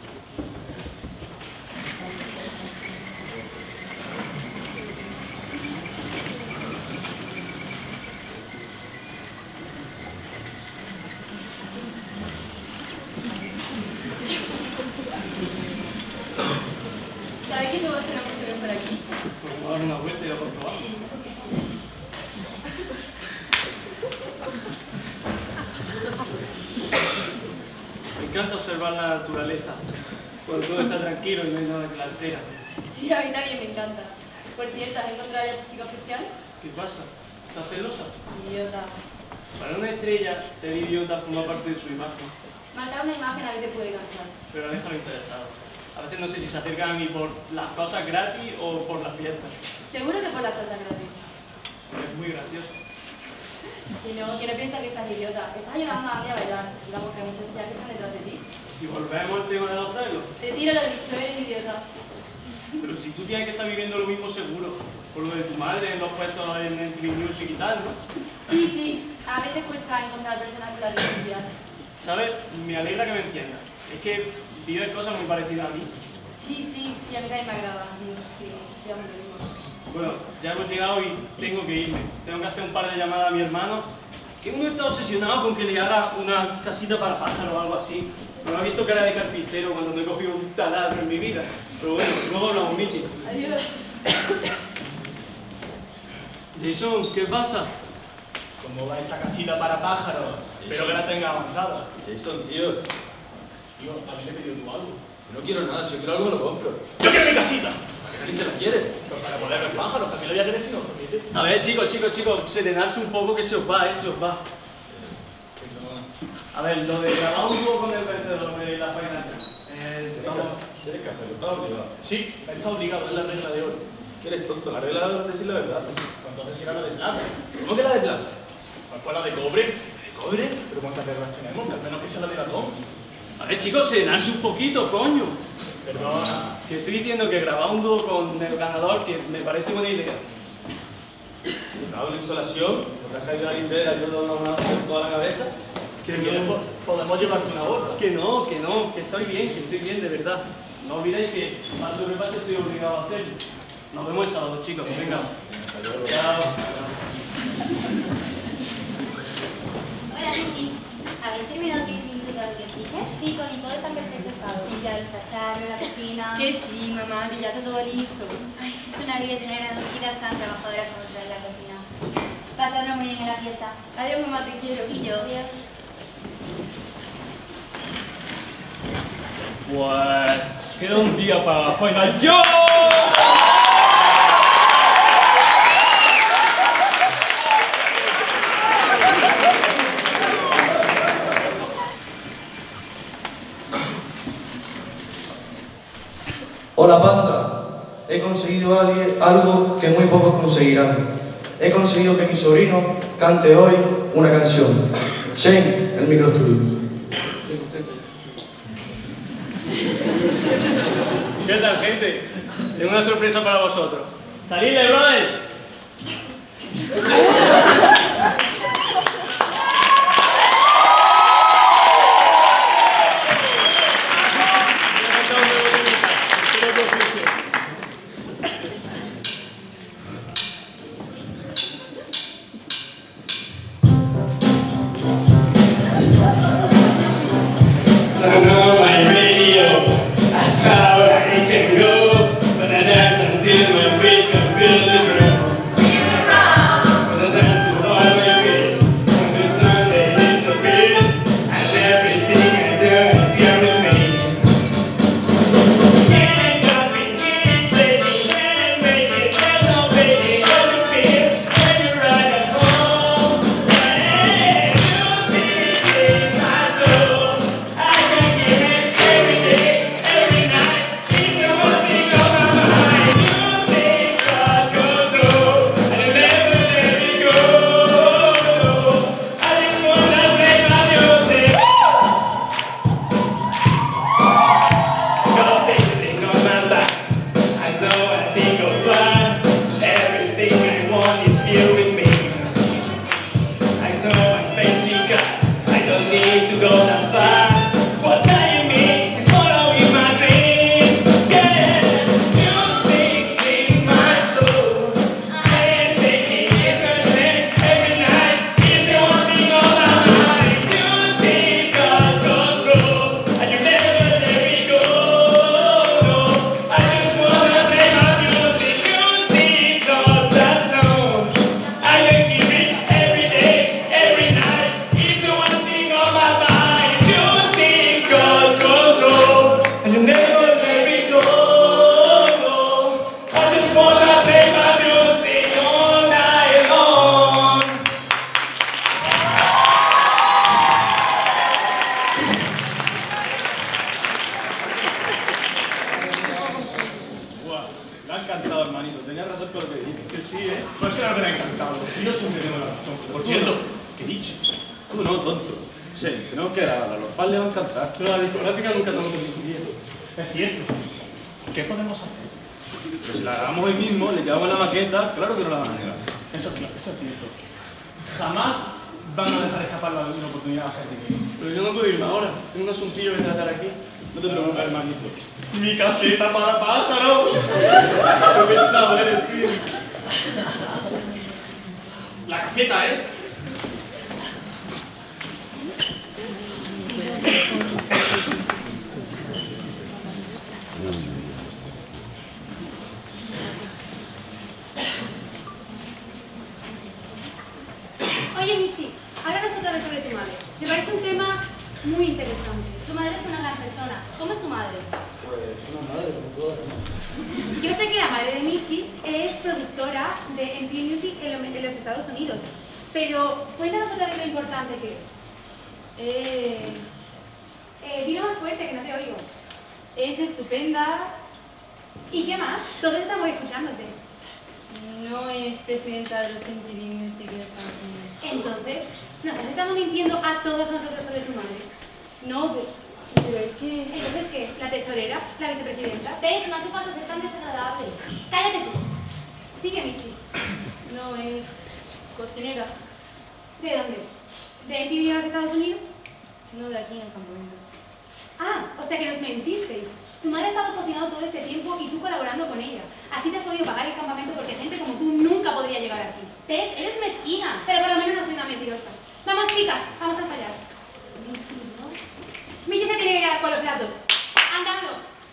¿Sabéis que te voy a hacer una cuestión por aquí? Pues vamos a dar una vuelta y lo comprobamos. Me encanta observar la naturaleza cuando todo está tranquilo y no hay nada que la altera. Sí, a mí también me encanta. Por cierto, ¿has encontrado ya a tu chica especial? ¿Qué pasa? ¿Estás celosa? Idiota. Para una estrella, ser idiota forma parte de su imagen. Marcar una imagen a veces puede cansar. Pero déjalo interesado. A veces no sé si se acercan a mí por las cosas gratis o por las fiestas. Seguro que por las cosas gratis. Es muy gracioso. Que no, que no piensa que estás idiota. Estás ayudando a mí a bailar. Digamos que hay muchas tías que están detrás de ti. Y volvemos al tema de los celos. Retiro lo dicho, eres idiota. Pero si tú tienes que estar viviendo lo mismo seguro, por lo de tu madre en los puestos en el T V Music y tal, ¿no? Sí, sí. A veces cuesta encontrar personas con las que confiar. ¿Sabes? Me alegra que me entiendas. Es que vives cosas muy parecidas a mí. Sí, sí, sí, a mí también me agrada. Que digamos lo mismo. Bueno, ya hemos llegado y tengo que irme. Tengo que hacer un par de llamadas a mi hermano, que uno está obsesionado con que le haga una casita para pájaros o algo así. No ha visto cara de carpintero cuando me he cogido un taladro en mi vida. Pero bueno, luego hablamos, Michi. Adiós. Jason, ¿qué pasa? ¿Cómo va esa casita para pájaros? Espero que la tenga avanzada. Jason, tío. Tío, a mí le he pedido tú algo. No quiero nada, si yo quiero algo me lo compro. ¡Yo quiero mi casita! ¿Para qué nadie se la quiere? Pues para poder ver pájaros, también lo voy a querer si no permite. A ver, chicos, chicos, chicos, serenarse un poco que se os va, eh, se os va. Perdona. A ver, lo de grabar un poco con el vencedor de la Final Jam. Eh, vamos. ¿Quieres que hacerlo? ¿Estás obligado? Sí, está obligado, es la regla de oro. ¿Qué eres tonto? La regla es decir la verdad. Entonces era la de plata. ¿Cómo que la de plata? Pues fue la de cobre. ¿De cobre? ¿Pero cuántas reglas tenemos? Que al menos que sea la de latón. A ver, chicos, serenarse un poquito, coño. Perdona. Que estoy diciendo que grabar un dúo con el ganador, que me parece buena idea. Grabo una insolación, ¿no te has caído la limpera y yo una en toda la cabeza? Si quieres, po- podemos llevarte una gorra. Que no, que no, que estoy bien, que estoy bien, de verdad. No olvidéis que pase lo que pase estoy obligado a hacerlo. Nos vemos el sábado, chicos. Venga. Chao. Hola, Lucy. ¿Habéis terminado de disfrutar los stickers? Sí, con y todo está en perfecto estado. Limpiar los cacharros, la cocina... Que sí, mamá, que ya está todo listo. Ay, es un alivio tener a dos chicas tan trabajadoras como ustedes en la cocina. Pasadlo muy bien en la fiesta. Adiós, mamá, te quiero. Y yo. Adiós. Pues queda un día para Final Jam. Hola, panda. He conseguido alguien- algo que muy pocos conseguirán. He conseguido que mi sobrino cante hoy una canción. Shane, el micro es tuyo. ¿Qué tal, gente? Tengo una sorpresa para vosotros. ¡Salidle, brother! Turn on my radio, I saw where I can go, but I dance until my feet can feel the ground. But I dance to Mitch. Tú no, tonto. Sí, tenemos que grabarla, a los fans les va a encantar. Pero la discográfica nunca te lo permitiría. Es cierto. ¿Qué podemos hacer? Pero si la grabamos hoy mismo, le llevamos la maqueta, claro que no la van a negar. Eso, eso es cierto. Jamás van a dejar escapar la, la oportunidad de hacerte que... Pero yo no puedo irme ahora. Tengo un asuntillo que tratar aquí. No te preocupes, hermanito. Mi caseta para pájaro. Qué pesado eres, tío. La caseta, ¿eh? Oye, Michi, háblanos otra vez sobre tu madre. Me parece un tema muy interesante. Su madre es una gran persona. ¿Cómo es tu madre? Pues una madre, como todas, ¿no? Yo sé que la madre de Michi es productora de M T V Music en lo- en los Estados Unidos, pero cuéntanos otra vez lo importante que es. Es... Eh, dilo más fuerte, que no te oigo. Es estupenda. ¿Y qué más? Todos estamos escuchándote. No es presidenta de los M T V Music de Estados Unidos. Entonces, ¿nos has estado mintiendo a todos nosotros sobre tu madre? No, pero, pero es que... Entonces, ¿qué es? ¿La tesorera? ¿La vicepresidenta? Faith, no hace falta ser tan desagradable. Cállate tú. Sigue, Michi. No, es cocinera. ¿De dónde? ¿De M T V de los Estados Unidos? No, de aquí en el campamento. Ah, o sea que nos mentisteis. Tu madre ha estado cocinando todo este tiempo y tú colaborando con ella. Así te has podido pagar el campamento porque gente como tú nunca podría llegar aquí. Tess, eres mezquina. Pero por lo menos no soy una mentirosa. Vamos, chicas, vamos a ensayar. Michi, ¿no? Michi se tiene que quedar con los platos. ¡Andando!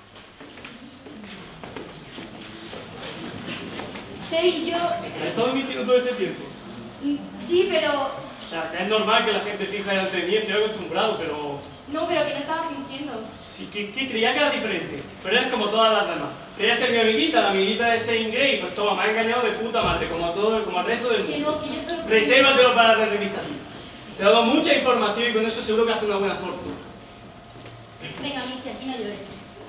Sí, yo... ¿Has estado mintiendo todo este tiempo? Sí, pero... O sea, que es normal que la gente finja delante de mí, estoy acostumbrado, pero... No, pero que no estaba fingiendo. Sí, que, que creía que era diferente, pero eres como todas las demás. Quería ser mi amiguita, la amiguita de Shane Gray, pues toma, me ha engañado de puta madre, como a todo, como al resto del Que mundo. no, que yo solo... Resérvatelo para la revista. Te he dado mucha información y con eso seguro que hace una buena fortuna. Venga, Michi, aquí no llores.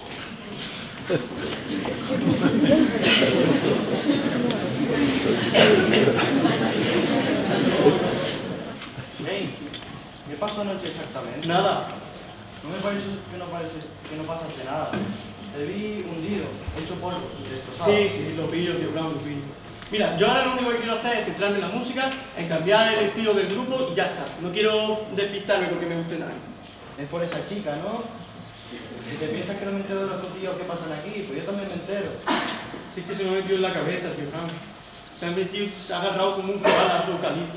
Hey, ¿qué pasó anoche exactamente? Nada. No me parece que no, parece, que no pasase nada. Te vi hundido, hecho polvo, destrozado. Sí, sí, lo pillo, tío, claro, lo pillo. Mira, yo ahora lo único que quiero hacer es centrarme en la música, en cambiar el estilo del grupo y ya está. No quiero despistarme porque me guste nada. Es por esa chica, ¿no? Si te piensas que no me entero de los cotillos que pasan aquí, pues yo también me entero. Sí, es que se me ha metido en la cabeza, tío, claro. Se ha metido, se ha agarrado como un cabal a su eucalipto.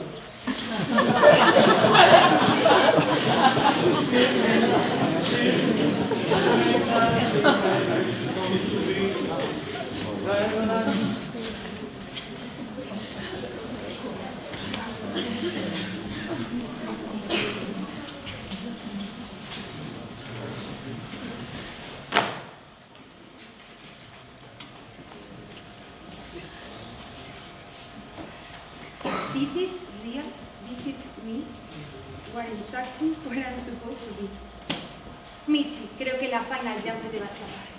This is real, this is me, what exactly where I'm supposed to be. Michi, creo que la Final Jam se te va a escapar.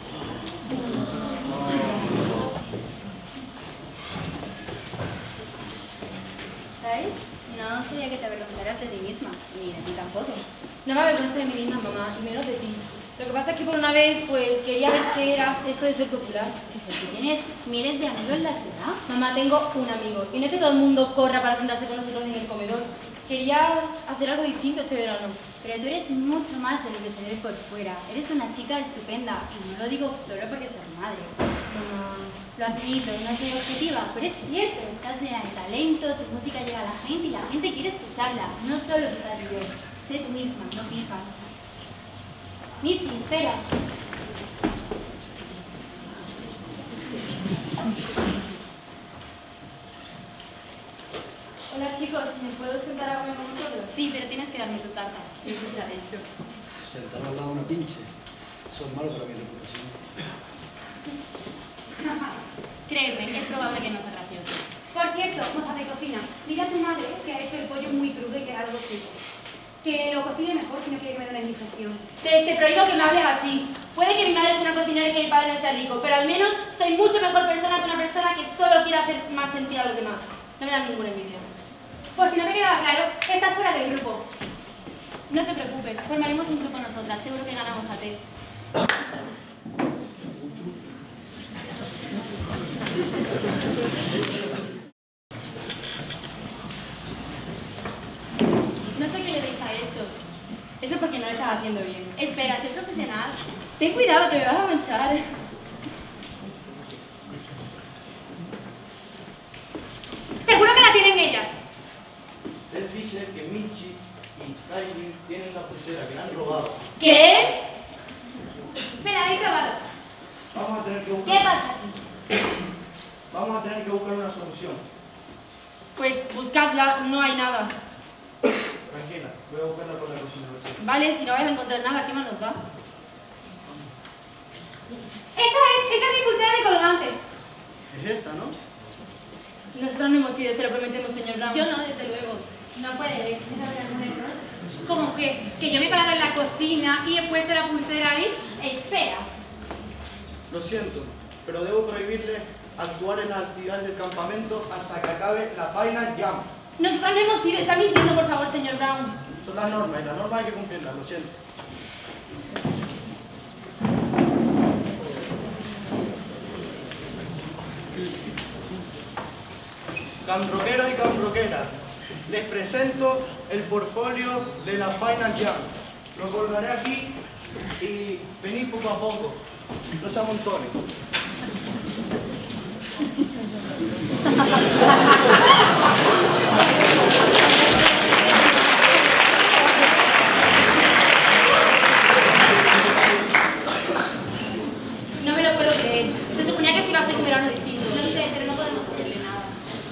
¿Sabes? No sabía que te avergonzaras de ti misma, ni de ti tampoco. No me avergüenzo de mí misma, mamá, y menos de ti. Lo que pasa es que por una vez, pues, quería ver qué eras eso de ser popular. Pero si tienes miles de amigos en la ciudad. Mamá, tengo un amigo, y no es que todo el mundo corra para sentarse con nosotros en el comedor. Quería hacer algo distinto este verano. Pero tú eres mucho más de lo que se ve por fuera. Eres una chica estupenda, y no lo digo solo porque soy madre. Mamá... Lo admito, no soy objetiva, pero es cierto, estás llena de talento, tu música llega a la gente y la gente quiere escucharla, no solo tu radio. Sé tú misma, no fijas. Michi, espera. Hola chicos, ¿me puedo sentar a comer con vosotros? Sí, pero tienes que darme tu tarta. ¿Qué te ha hecho? Sentar al lado de una pinche. Eso es malo para mi reputación. Créeme, es probable que no sea gracioso. Por cierto, moza de cocina, dile a tu madre que ha hecho el pollo muy crudo y que era algo seco. Que lo cocine mejor si no quiere que me dé una indigestión. Te, te prohíbo que me hables así. Puede que mi madre sea una cocinera y que mi padre no sea rico, pero al menos soy mucho mejor persona que una persona que solo quiere hacer más sentido a los demás. No me dan ninguna envidia. Por si no te quedaba claro, estás fuera del grupo. No te preocupes, formaremos un grupo nosotras, seguro que ganamos a Tess. No sé qué le deis a esto. Eso es porque no lo estás haciendo bien. Espera, soy profesional. Ten cuidado, te me vas a manchar. Seguro que la tienen ellas. Él dice que Michi y Kylie tienen una pulsera que le han robado. ¿Qué? Me la habéis robado. Vamos a tener que buscar... ¿Qué pasa aquí? Vamos a tener que buscar una solución. Pues buscadla, no hay nada. Tranquila, voy a buscarla por la cocina. Vale, si no vais a encontrar nada, ¿qué más nos da? Esa es, esa es mi pulsera de colgantes. Es esta, ¿no? Nosotros no hemos ido, se lo prometemos, señor Brown. Yo no, desde luego. No puede haber algún error. Como que, que yo me he colado en la cocina y he puesto la pulsera ahí. Espera. Lo siento, pero debo prohibirle actuar en las actividades del campamento hasta que acabe la Final Jam. Nosotros no hemos ido, está mintiendo, por favor, señor Brown. Son las normas y las normas hay que cumplirlas, lo siento. Camroqueros y camroqueras, les presento el portfolio de la Final Jam. Lo colgaré aquí y venid poco a poco, no se amontonen. No me lo puedo creer. Se suponía que esto iba a ser un verano distinto. No sé, pero no podemos hacerle nada.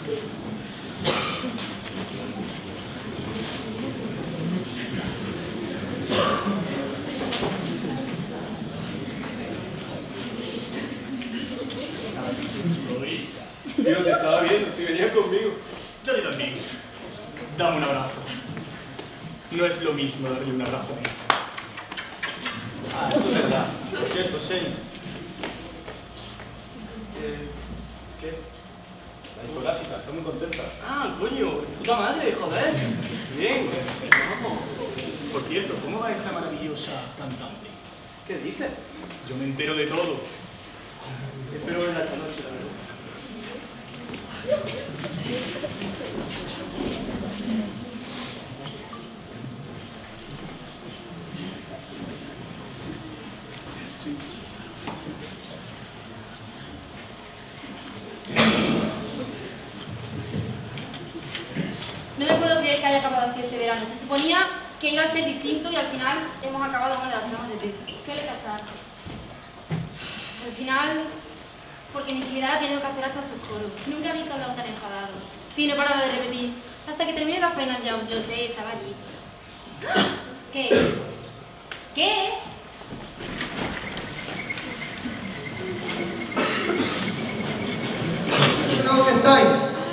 Tío, te estaba viendo, si venías conmigo. Yo digo también. Dame un abrazo. No es lo mismo darle un abrazo a mí. Ah, eso es verdad. Por cierto, Shane. Eh, ¿Qué? La discográfica, está muy contenta. Ah, coño, puta madre, joder. Bien. Vamos. Por cierto, ¿cómo va esa maravillosa cantante? ¿Qué dices? Yo me entero de todo. Espero verla esta noche, la verdad. No me puedo creer que haya acabado así este verano. Se suponía que iba a ser distinto y al final hemos acabado en una de las tramas de Tess. Suele pasar. Al final, porque mi Trinidad ha tenido que hacer hasta sus coros. Nunca he visto a Blanc tan enfadado. Sí, no paraba de repetir. Hasta que terminé la Final Jam. Lo sé, estaba allí. ¿Qué? ¿Qué? ¿Cómo que estáis?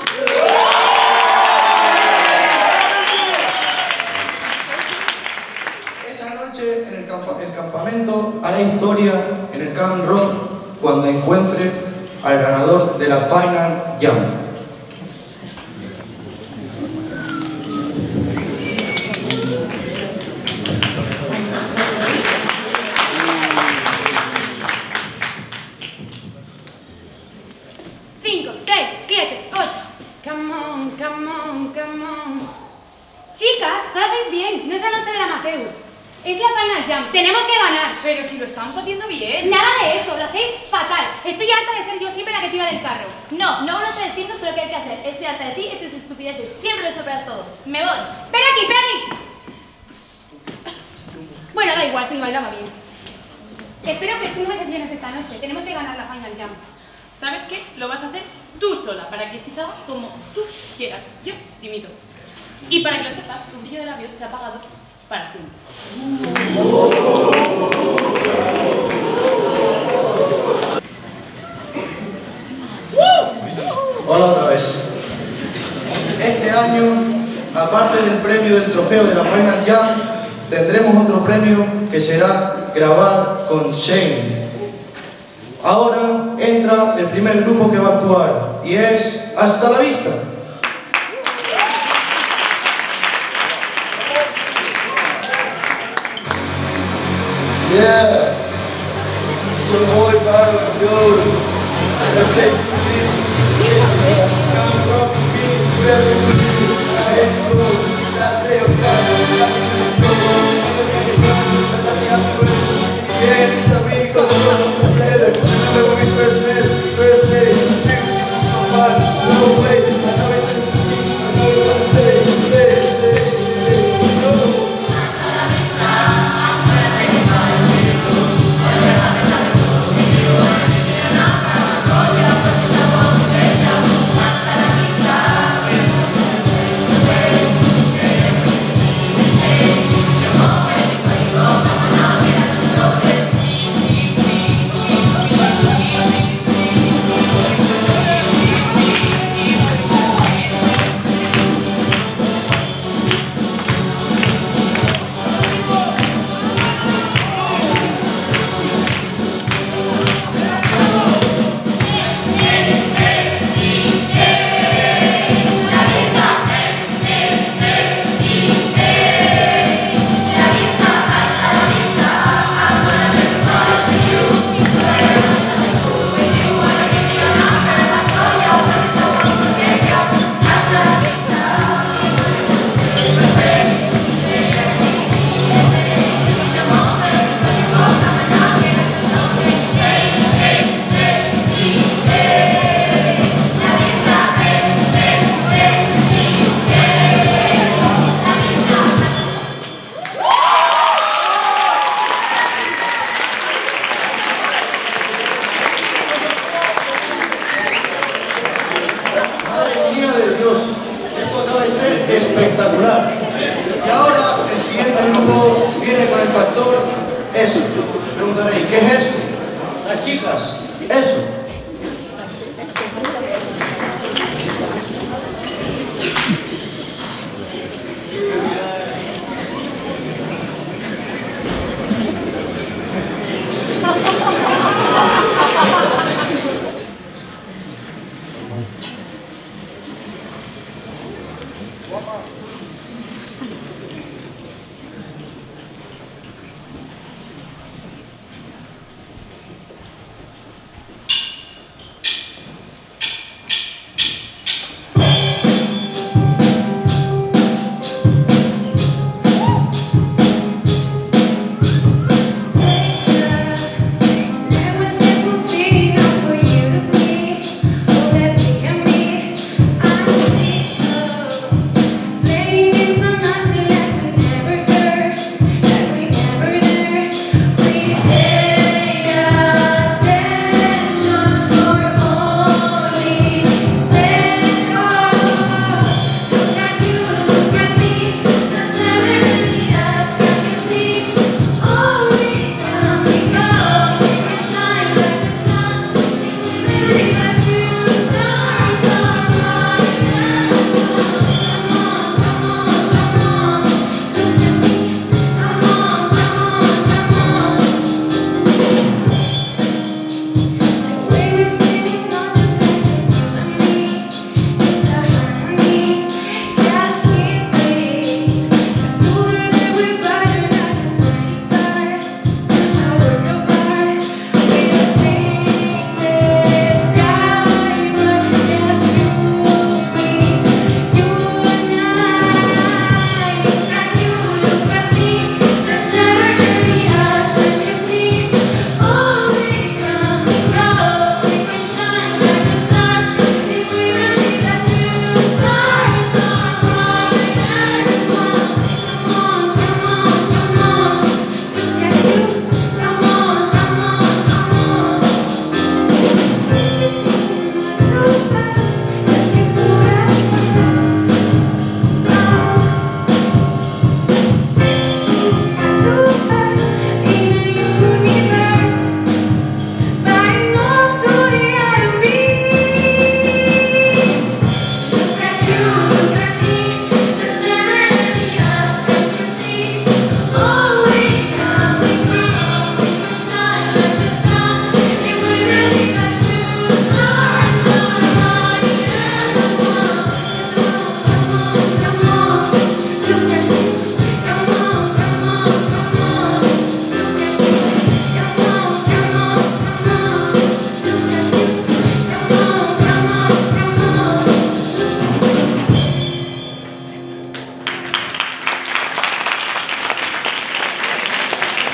Esta noche en el, campa el campamento hará historia en el Camp Rock cuando encuentre al ganador de la Final Jam. Cinco, seis, siete, ocho. Come on, come on, come on. Chicas, lo hacéis bien. No es la noche del amateur. Es la Final Jam. Tenemos que ganar. Pero si lo estamos haciendo bien. Nada de eso. Lo hacéis fatal. Estoy harta de ser yo siempre la que tira del carro. No, no vamos a decirnos lo que hay que hacer. Estoy harta de ti y tus estupideces. Siempre lo superas todo. Me voy. ¡Espera aquí, espera aquí! Bueno, da igual, si bailaba bien. Espero que tú no me decepciones esta noche. Tenemos que ganar la Final Jam. ¿Sabes qué? Lo vas a hacer tú sola, para que se salga como tú quieras. Yo dimito. Y para que lo sepas, tu brillo de labios se ha apagado para siempre. Hola otra vez. Este año, aparte del premio del trofeo de la Final Jam, tendremos otro premio que será grabar con Shane. Ahora entra el primer grupo que va a actuar y es Hasta la Vista. Yeah. So muy baro yo. The place to be. Yes. Come from me. Where we be. I hate to go. Last day of life. Yeah, it's a week because we were together. Remember when we first met, first day. No fun, no way. I know it's gonna stay. I know it's gonna stay, stay, stay, stay. No. Espectacular. Y ahora el siguiente grupo viene con el factor eso. Preguntaréis, ¿qué es eso? Las chicas, eso.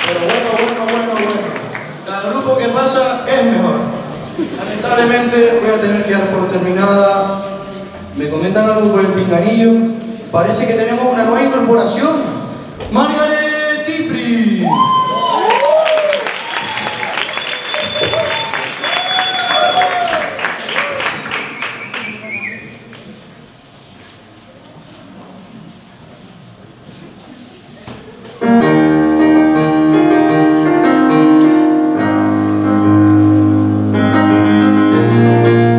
Pero bueno, bueno, bueno, bueno. Cada grupo que pasa es mejor. Lamentablemente voy a tener que dar por terminada. Me comentan algo por el pinganillo. Parece que tenemos una nueva incorporación. Margaret Tipri.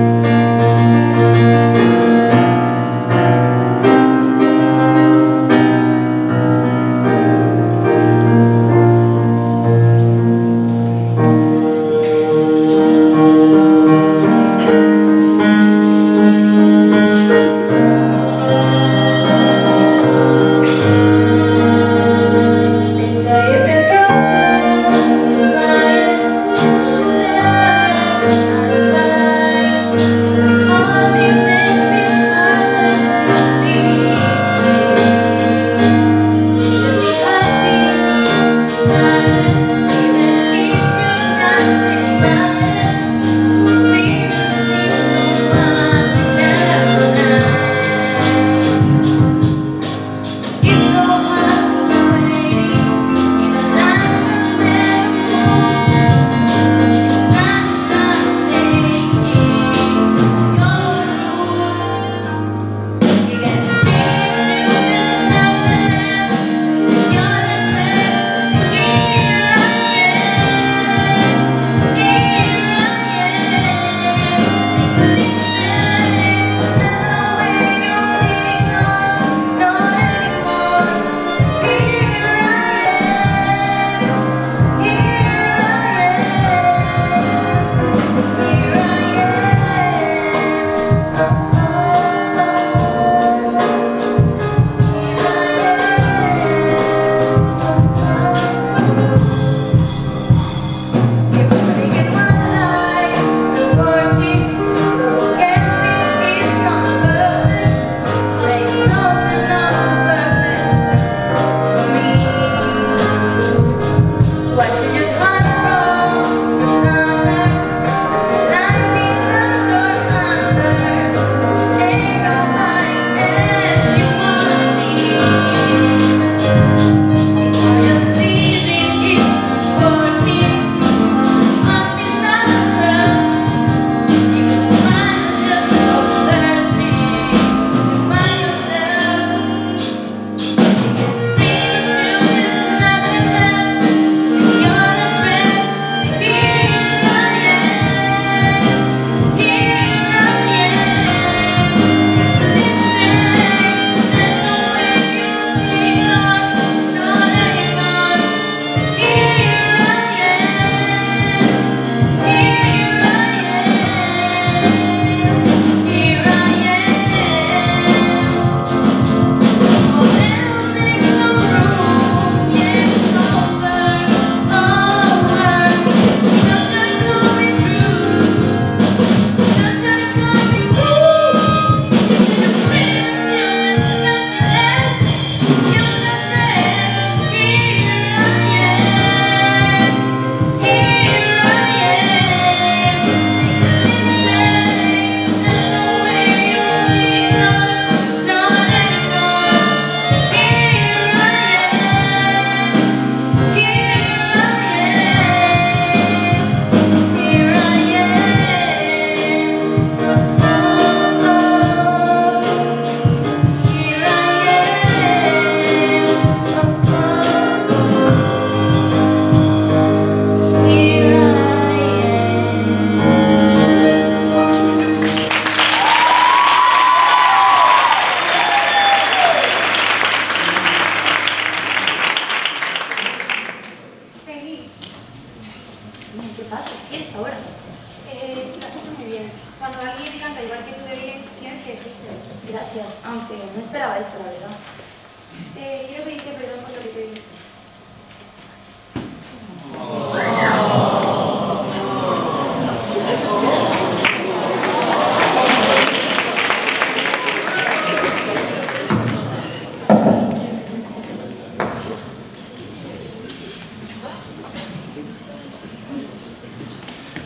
Thank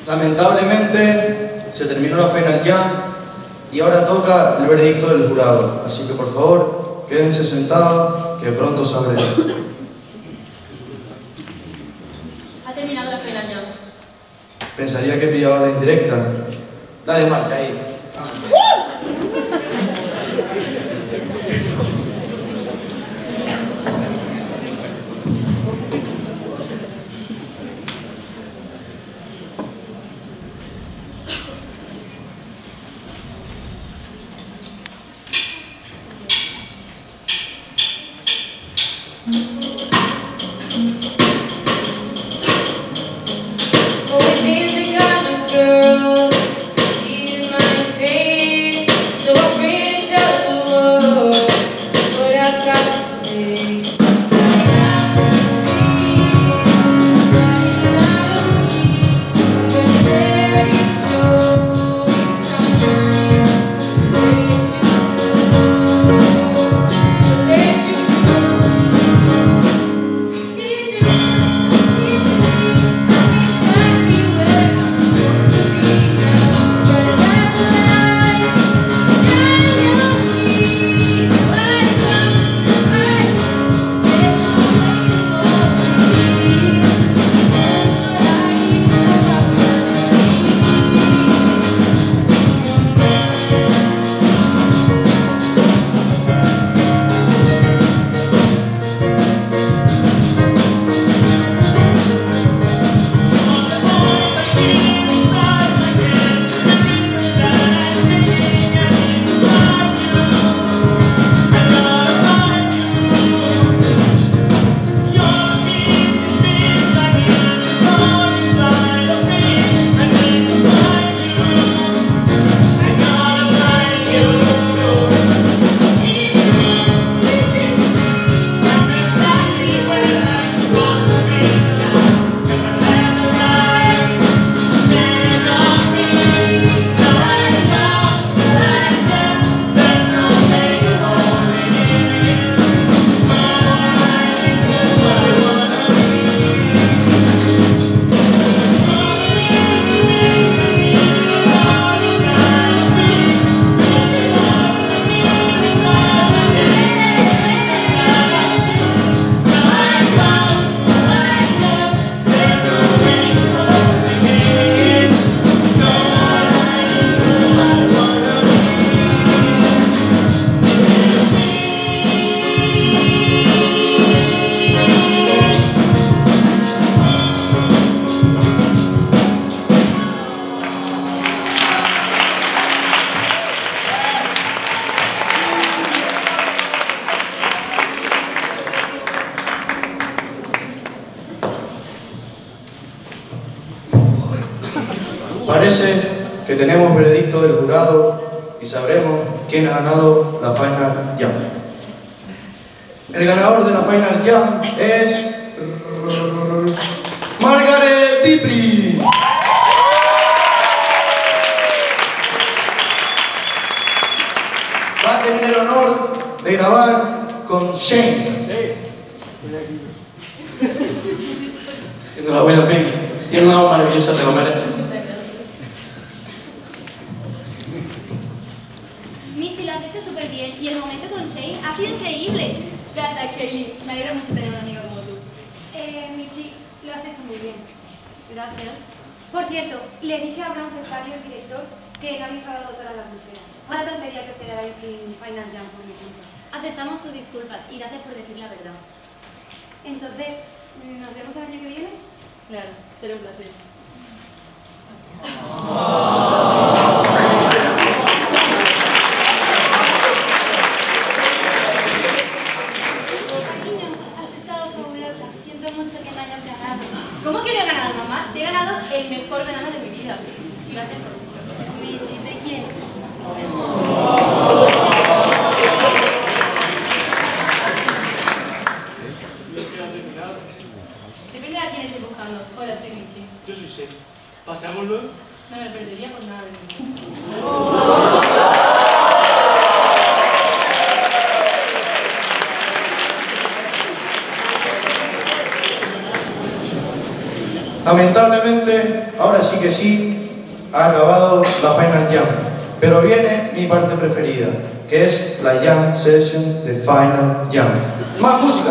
Lamentablemente se terminó la Final Jam y ahora toca el veredicto del jurado. Así que por favor, quédense sentados que pronto sabré. Ha terminado la Final Jam. Pensaría que pillaba la indirecta. Dale marcha ahí. Always been the kind of girl in my face, so afraid to tell the world what I've got to say. I have a dream right inside of me. I'm gonna let it show. It's time to let you know, to let you know. It's real. Parece que tenemos veredicto del jurado y sabremos quién ha ganado la Final Jam. El ganador de la Final Jam es Margaret Dipri. Va a tener el honor de grabar con Shane. Enhorabuena, baby. Tiene una voz maravillosa, te lo mereces. Michi, lo has hecho súper bien y el momento con Shane ha sido increíble. Gracias, Kelly. Me alegra mucho tener un amigo como tú. Eh, Michi, lo has hecho muy bien. Gracias. Por cierto, le dije a Abraham Cesario, el director, que no había enfadado dos horas la pulsera. Una tontería que os quedarais sin Final Jam por mi culpa. Aceptamos tus disculpas y gracias por decir la verdad. Entonces, ¿nos vemos el año que viene? Claro, será un placer. Cariño, has estado fabulosa. Siento mucho que no hayas ganado. ¿Cómo que no he ganado, mamá? Si he ganado el mejor verano de mi vida. Gracias. Michi, te quiero. Depende de a quién estés buscando. Hola, soy Michi. Yo soy Seth. ¿Paseámoslo? No me perdería por nada de mí. Lamentablemente, ahora sí que sí, ha acabado la Final Jam, pero viene mi parte preferida, que es la Jam Session de Final Jam. ¡Más música!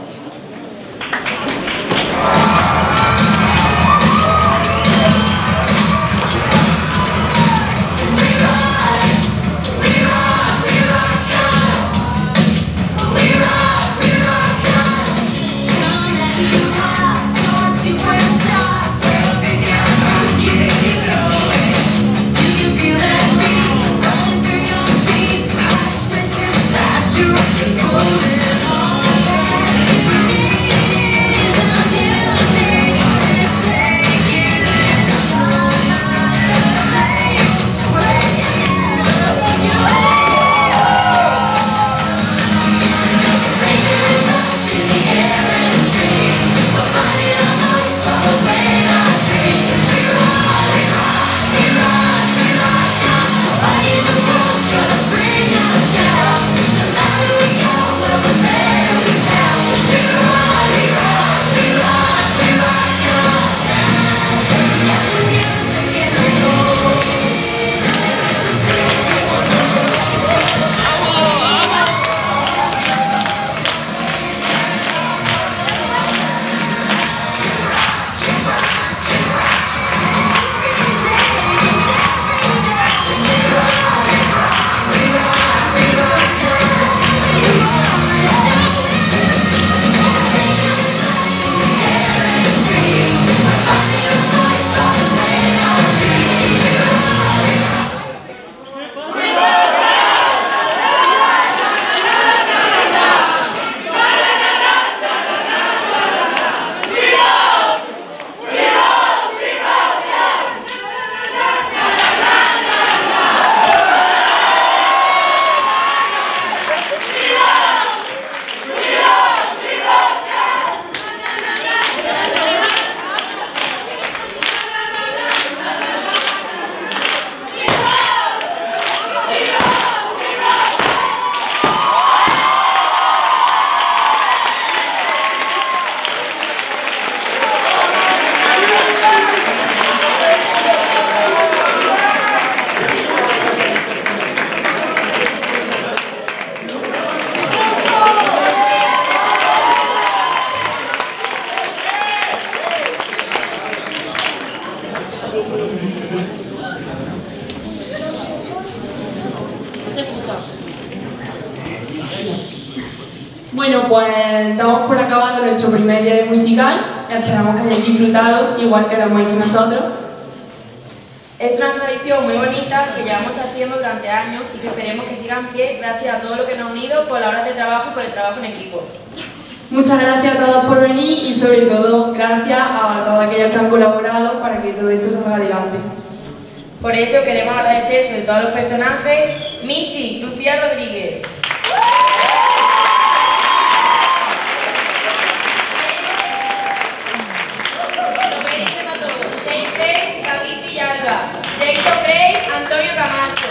Bueno, pues estamos por acabando nuestro primer día de musical. Esperamos que hayáis disfrutado, igual que lo hemos hecho nosotros. Es una tradición muy bonita que llevamos haciendo durante años y que esperemos que siga en pie gracias a todo lo que nos ha unido por las horas de trabajo y por el trabajo en equipo. Muchas gracias a todos por venir y sobre todo gracias a todos aquellos que han colaborado para que todo esto salga adelante. Por eso queremos agradecer sobre todo a los personajes Michi, Lucía Rodríguez, David Villalba, Jason Gray, Antonio Camacho.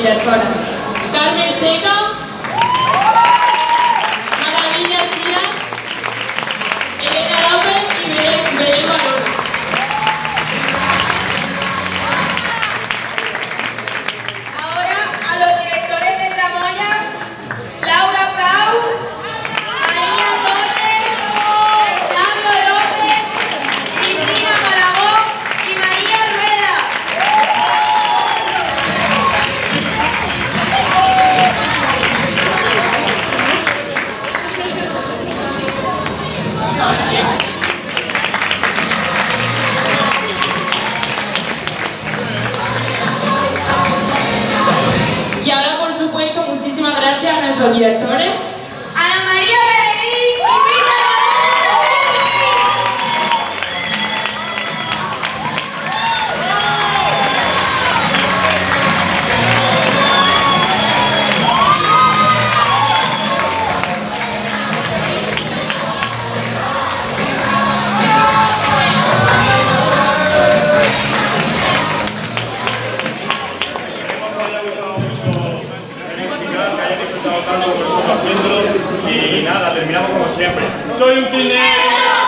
directoras. Carmen Checa, Maravillas Díaz, Elena López y Belén, Belén Barón. Ahora a los directores de Tramoya, Laura Prau, María Torres, Pablo López, Cristina Malagón y María Rueda. Y ahora, por supuesto, muchísimas gracias a nuestros directores. Ana María Pellegrín y Rita tanto por nosotros haciéndolo y nada, terminamos como siempre. ¡Soy un cine!